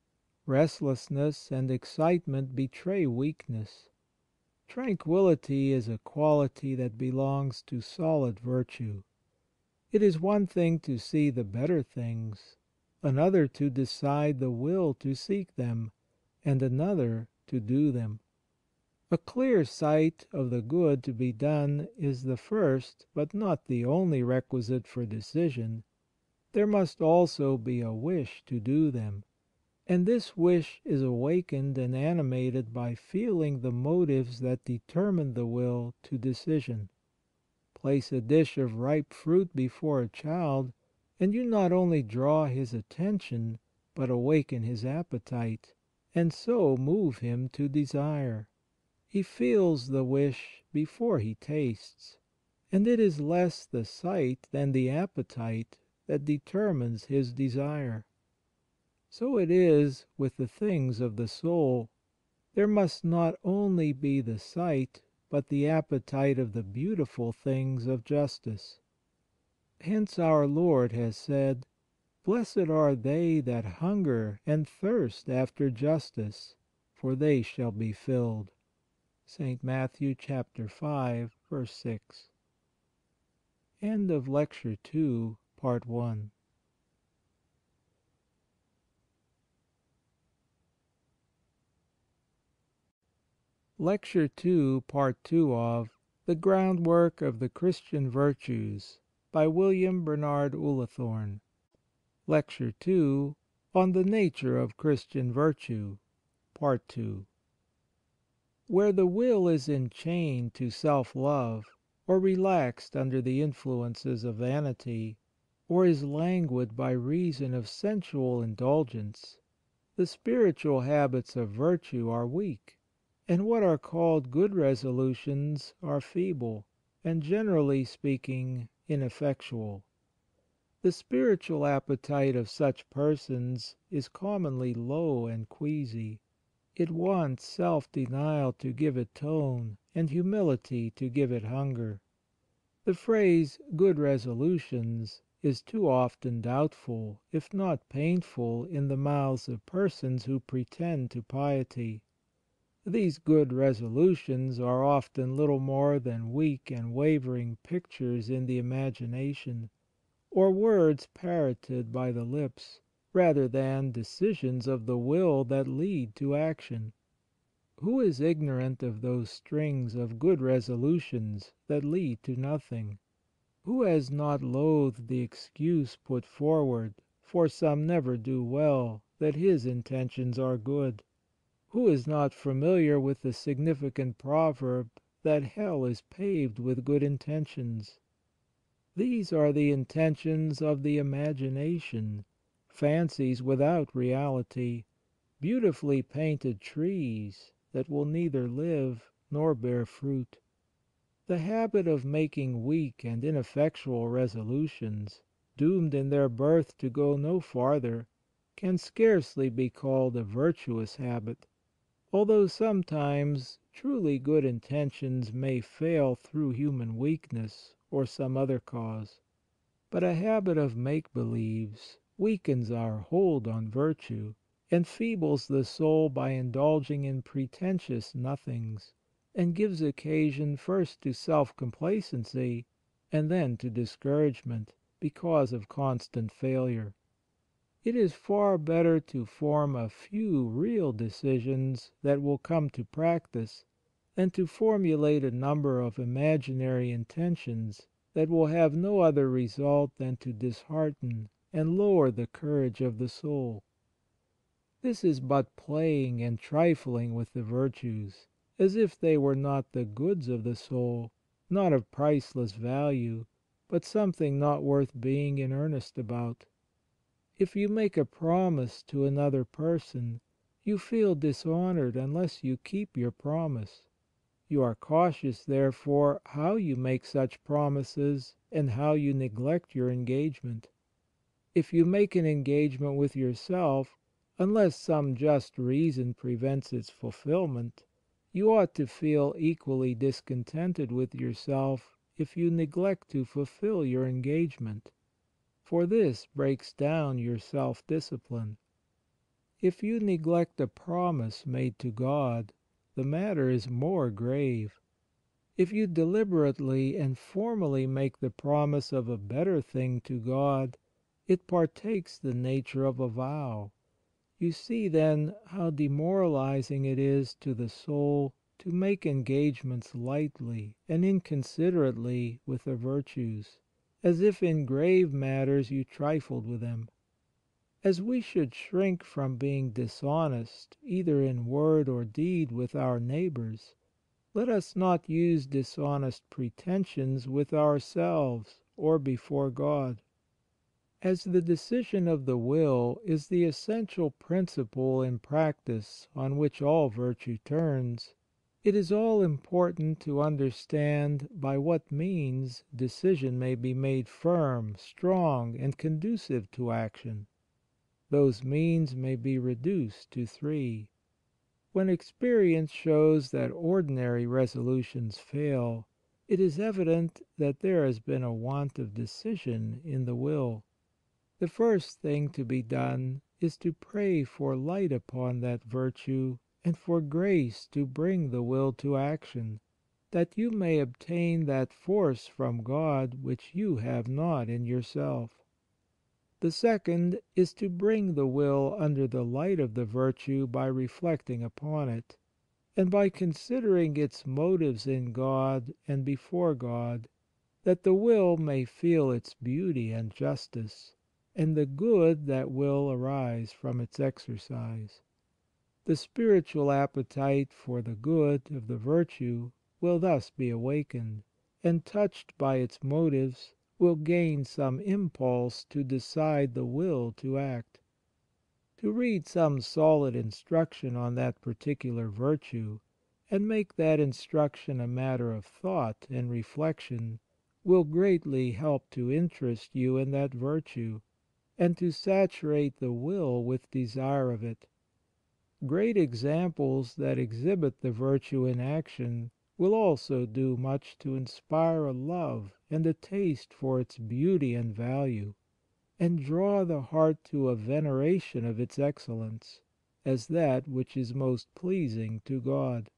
Restlessness and excitement betray weakness. Tranquillity is a quality that belongs to solid virtue. It is one thing to see the better things, another to decide the will to seek them, and another to do them. A clear sight of the good to be done is the first, but not the only requisite for decision. There must also be a wish to do them, and this wish is awakened and animated by feeling the motives that determine the will to decision. Place a dish of ripe fruit before a child, and you not only draw his attention, but awaken his appetite, and so move him to desire. He feels the wish before he tastes. and it is less the sight than the appetite that determines his desire. So it is with the things of the soul. There must not only be the sight, but the appetite of the beautiful things of justice. Hence our Lord has said, "Blessed are they that hunger and thirst after justice, for they shall be filled." Saint Matthew chapter five, verse six. End of Lecture two, Part one. Lecture two, Part two of The Groundwork of the Christian Virtues by William Bernard Ullathorne. Lecture two, On the Nature of Christian Virtue, Part two. Where the will is enchained to self-love, or relaxed under the influences of vanity, or is languid by reason of sensual indulgence, the spiritual habits of virtue are weak, and what are called good resolutions are feeble, and, generally speaking, ineffectual. The spiritual appetite of such persons is commonly low and queasy. It wants self-denial to give it tone, and humility to give it hunger. The phrase "good resolutions" is too often doubtful, if not painful, in the mouths of persons who pretend to piety. These good resolutions are often little more than weak and wavering pictures in the imagination, or words parroted by the lips, rather than decisions of the will that lead to action. Who is ignorant of those strings of good resolutions that lead to nothing? Who has not loathed the excuse put forward, for some never do well, that his intentions are good? Who is not familiar with the significant proverb that hell is paved with good intentions? These are the intentions of the imagination, fancies without reality, beautifully painted trees that will neither live nor bear fruit. The habit of making weak and ineffectual resolutions, doomed in their birth to go no farther, can scarcely be called a virtuous habit, although sometimes truly good intentions may fail through human weakness or some other cause. But a habit of make-believes weakens our hold on virtue, enfeebles the soul by indulging in pretentious nothings, and gives occasion first to self-complacency, and then to discouragement, because of constant failure. It is far better to form a few real decisions that will come to practice, than to formulate a number of imaginary intentions that will have no other result than to dishearten and lower the courage of the soul. This is but playing and trifling with the virtues, as if they were not the goods of the soul, not of priceless value, but something not worth being in earnest about. If you make a promise to another person, you feel dishonoured unless you keep your promise. You are cautious, therefore, how you make such promises and how you neglect your engagement. If you make an engagement with yourself, unless some just reason prevents its fulfilment, you ought to feel equally discontented with yourself if you neglect to fulfil your engagement, for this breaks down your self-discipline. If you neglect a promise made to God, the matter is more grave. If you deliberately and formally make the promise of a better thing to God, it partakes the nature of a vow. You see, then, how demoralizing it is to the soul to make engagements lightly and inconsiderately with the virtues, as if in grave matters you trifled with them. As we should shrink from being dishonest either in word or deed with our neighbours, let us not use dishonest pretensions with ourselves or before God. As the decision of the will is the essential principle in practice on which all virtue turns, It is all important to understand by what means decision may be made firm, strong, and conducive to action. Those means may be reduced to three. When experience shows that ordinary resolutions fail, it is evident that there has been a want of decision in the will. The first thing to be done is to pray for light upon that virtue and for grace to bring the will to action, that you may obtain that force from God which you have not in yourself. The second is to bring the will under the light of the virtue by reflecting upon it, and by considering its motives in God and before God, that the will may feel its beauty and justice, and the good that will arise from its exercise. The spiritual appetite for the good of the virtue will thus be awakened, and, touched by its motives, will gain some impulse to decide the will to act. To read some solid instruction on that particular virtue, and make that instruction a matter of thought and reflection, will greatly help to interest you in that virtue, and to saturate the will with desire of it. Great examples that exhibit the virtue in action will also do much to inspire a love and a taste for its beauty and value, and draw the heart to a veneration of its excellence, as that which is most pleasing to God.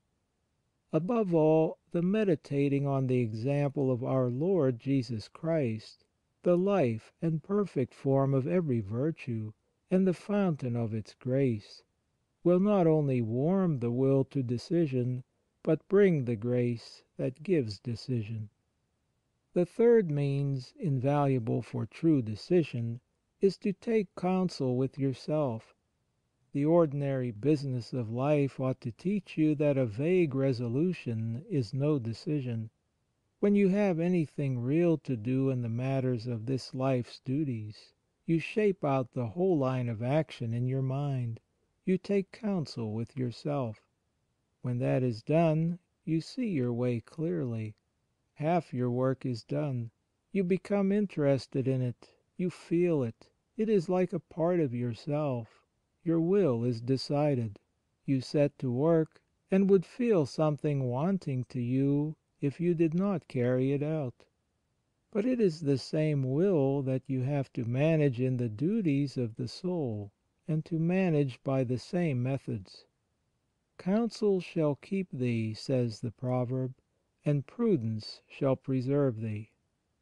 Above all, the meditating on the example of our Lord Jesus Christ, the life and perfect form of every virtue, and the fountain of its grace, will not only warm the will to decision, but bring the grace that gives decision. The third means, invaluable for true decision, is to take counsel with yourself. The ordinary business of life ought to teach you that a vague resolution is no decision. When you have anything real to do in the matters of this life's duties, you shape out the whole line of action in your mind. You take counsel with yourself. When that is done, you see your way clearly. Half your work is done. You become interested in it. You feel it. It is like a part of yourself. Your will is decided. You set to work, and would feel something wanting to you if you did not carry it out. But it is the same will that you have to manage in the duties of the soul, and to manage by the same methods. Counsel shall keep thee, says the proverb, and prudence shall preserve thee.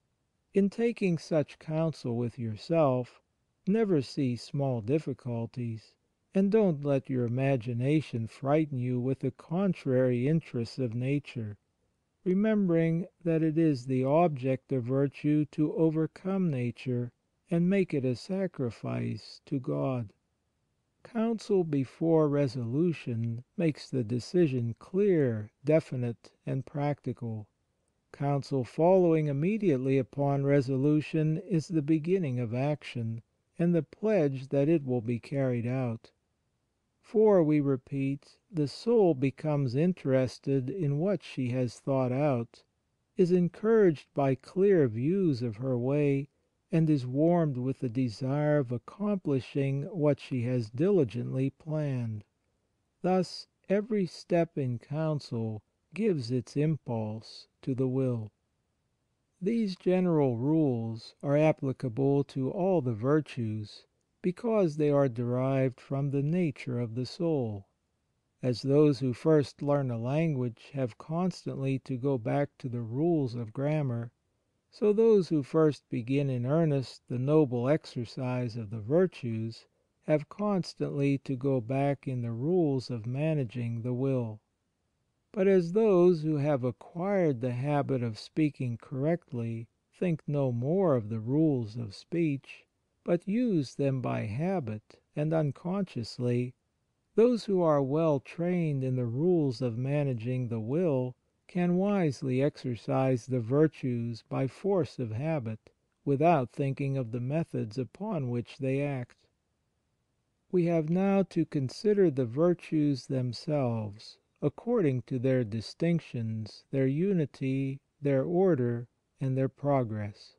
In taking such counsel with yourself, never see small difficulties, and don't let your imagination frighten you with the contrary interests of nature, remembering that it is the object of virtue to overcome nature and make it a sacrifice to God. Counsel before resolution makes the decision clear, definite, and practical. Counsel following immediately upon resolution is the beginning of action, and the pledge that it will be carried out. For, we repeat, the soul becomes interested in what she has thought out, is encouraged by clear views of her way, and is warmed with the desire of accomplishing what she has diligently planned. Thus, every step in counsel gives its impulse to the will. These general rules are applicable to all the virtues, because they are derived from the nature of the soul. As those who first learn a language have constantly to go back to the rules of grammar, so those who first begin in earnest the noble exercise of the virtues have constantly to go back in the rules of managing the will. But as those who have acquired the habit of speaking correctly think no more of the rules of speech, but use them by habit and unconsciously, those who are well trained in the rules of managing the will can wisely exercise the virtues by force of habit, without thinking of the methods upon which they act. We have now to consider the virtues themselves, according to their distinctions, their unity, their order, and their progress.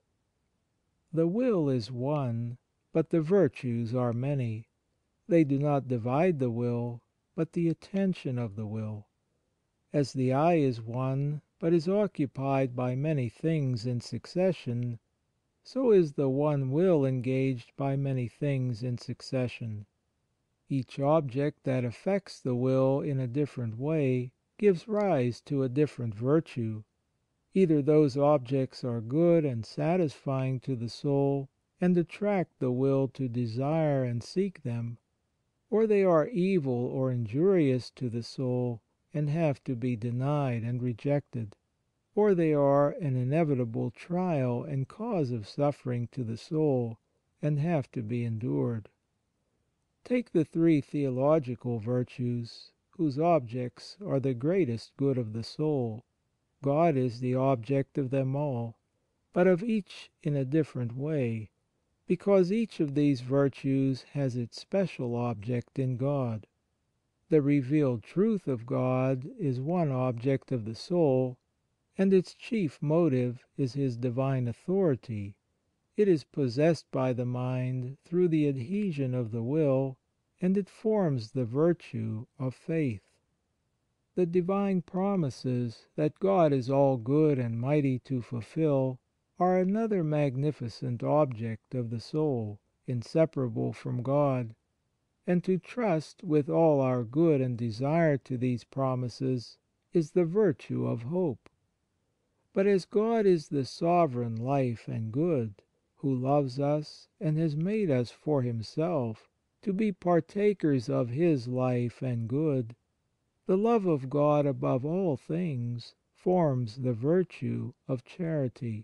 The will is one, but the virtues are many. They do not divide the will, but the attention of the will. As the eye is one, but is occupied by many things in succession, so is the one will engaged by many things in succession. Each object that affects the will in a different way gives rise to a different virtue. Either those objects are good and satisfying to the soul, and attract the will to desire and seek them, or they are evil or injurious to the soul, and have to be denied and rejected, or they are an inevitable trial and cause of suffering to the soul, and have to be endured. Take the three theological virtues, whose objects are the greatest good of the soul. God is the object of them all, but of each in a different way, because each of these virtues has its special object in God. The revealed truth of God is one object of the soul, and its chief motive is His divine authority. It is possessed by the mind through the adhesion of the will, and it forms the virtue of faith. The divine promises that God is all good and mighty to fulfill are another magnificent object of the soul, inseparable from God, and to trust with all our good and desire to these promises is the virtue of hope. But as God is the sovereign life and good, who loves us and has made us for Himself, to be partakers of His life and good, the love of God above all things forms the virtue of charity.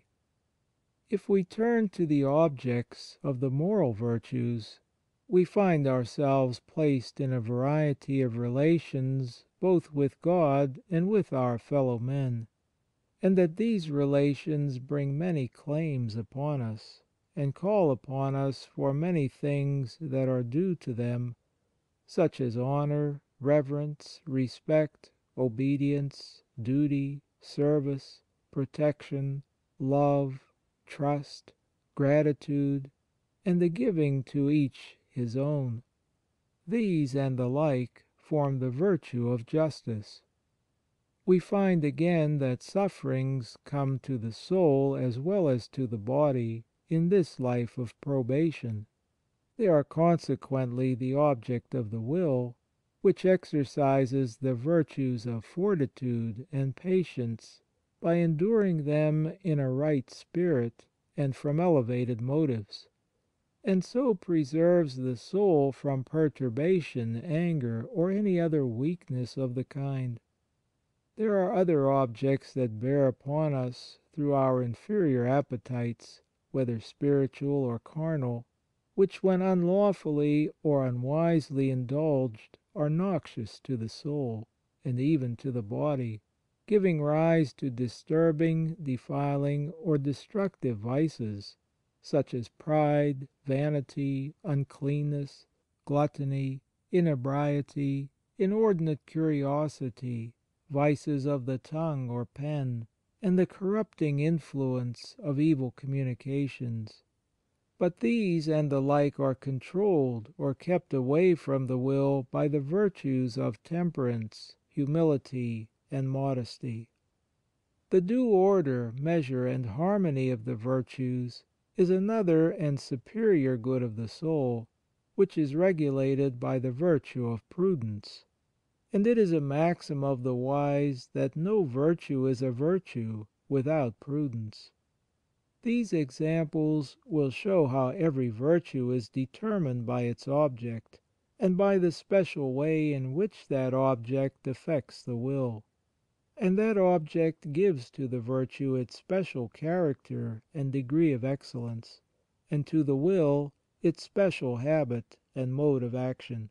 If we turn to the objects of the moral virtues, we find ourselves placed in a variety of relations both with God and with our fellow men, and that these relations bring many claims upon us, and call upon us for many things that are due to them, such as honour, reverence, respect, obedience, duty, service, protection, love, trust, gratitude, and the giving to each his own. These and the like form the virtue of justice. We find again that sufferings come to the soul as well as to the body in this life of probation. They are consequently the object of the will, which exercises the virtues of fortitude and patience by enduring them in a right spirit and from elevated motives, and so preserves the soul from perturbation, anger, or any other weakness of the kind. There are other objects that bear upon us through our inferior appetites, whether spiritual or carnal, which when unlawfully or unwisely indulged are noxious to the soul, and even to the body, giving rise to disturbing, defiling, or destructive vices, such as pride, vanity, uncleanness, gluttony, inebriety, inordinate curiosity, vices of the tongue or pen, and the corrupting influence of evil communications. But these and the like are controlled or kept away from the will by the virtues of temperance, humility, and modesty. The due order, measure, and harmony of the virtues is another and superior good of the soul, which is regulated by the virtue of prudence. And it is a maxim of the wise that no virtue is a virtue without prudence. These examples will show how every virtue is determined by its object, and by the special way in which that object affects the will. And that object gives to the virtue its special character and degree of excellence, and to the will its special habit and mode of action.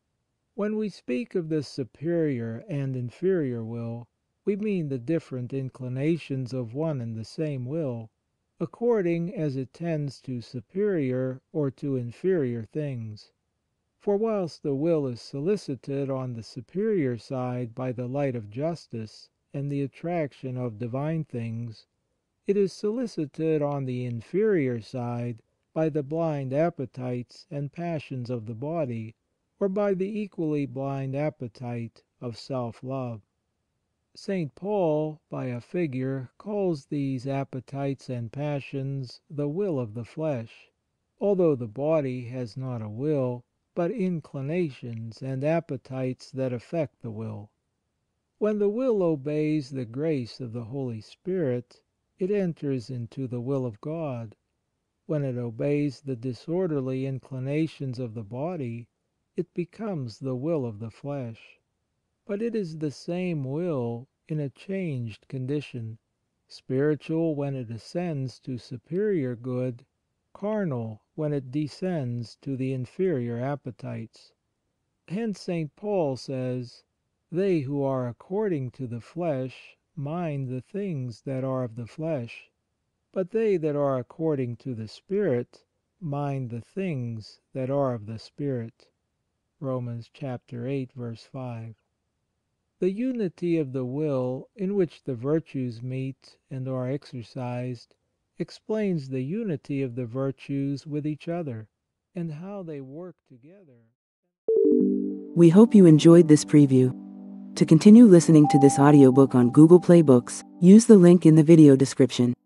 When we speak of the superior and inferior will, we mean the different inclinations of one and the same will, according as it tends to superior or to inferior things. For whilst the will is solicited on the superior side by the light of justice and the attraction of divine things, it is solicited on the inferior side by the blind appetites and passions of the body, or by the equally blind appetite of self-love. St. Paul, by a figure, calls these appetites and passions the will of the flesh, although the body has not a will, but inclinations and appetites that affect the will. When the will obeys the grace of the Holy Spirit, it enters into the will of God. When it obeys the disorderly inclinations of the body, it becomes the will of the flesh. But it is the same will in a changed condition, spiritual when it ascends to superior good, carnal when it descends to the inferior appetites. Hence St. Paul says, "They who are according to the flesh mind the things that are of the flesh, but they that are according to the Spirit mind the things that are of the Spirit." Romans chapter eight, verse five. The unity of the will in which the virtues meet and are exercised explains the unity of the virtues with each other, and how they work together. We hope you enjoyed this preview. To continue listening to this audiobook on Google Play Books, use the link in the video description.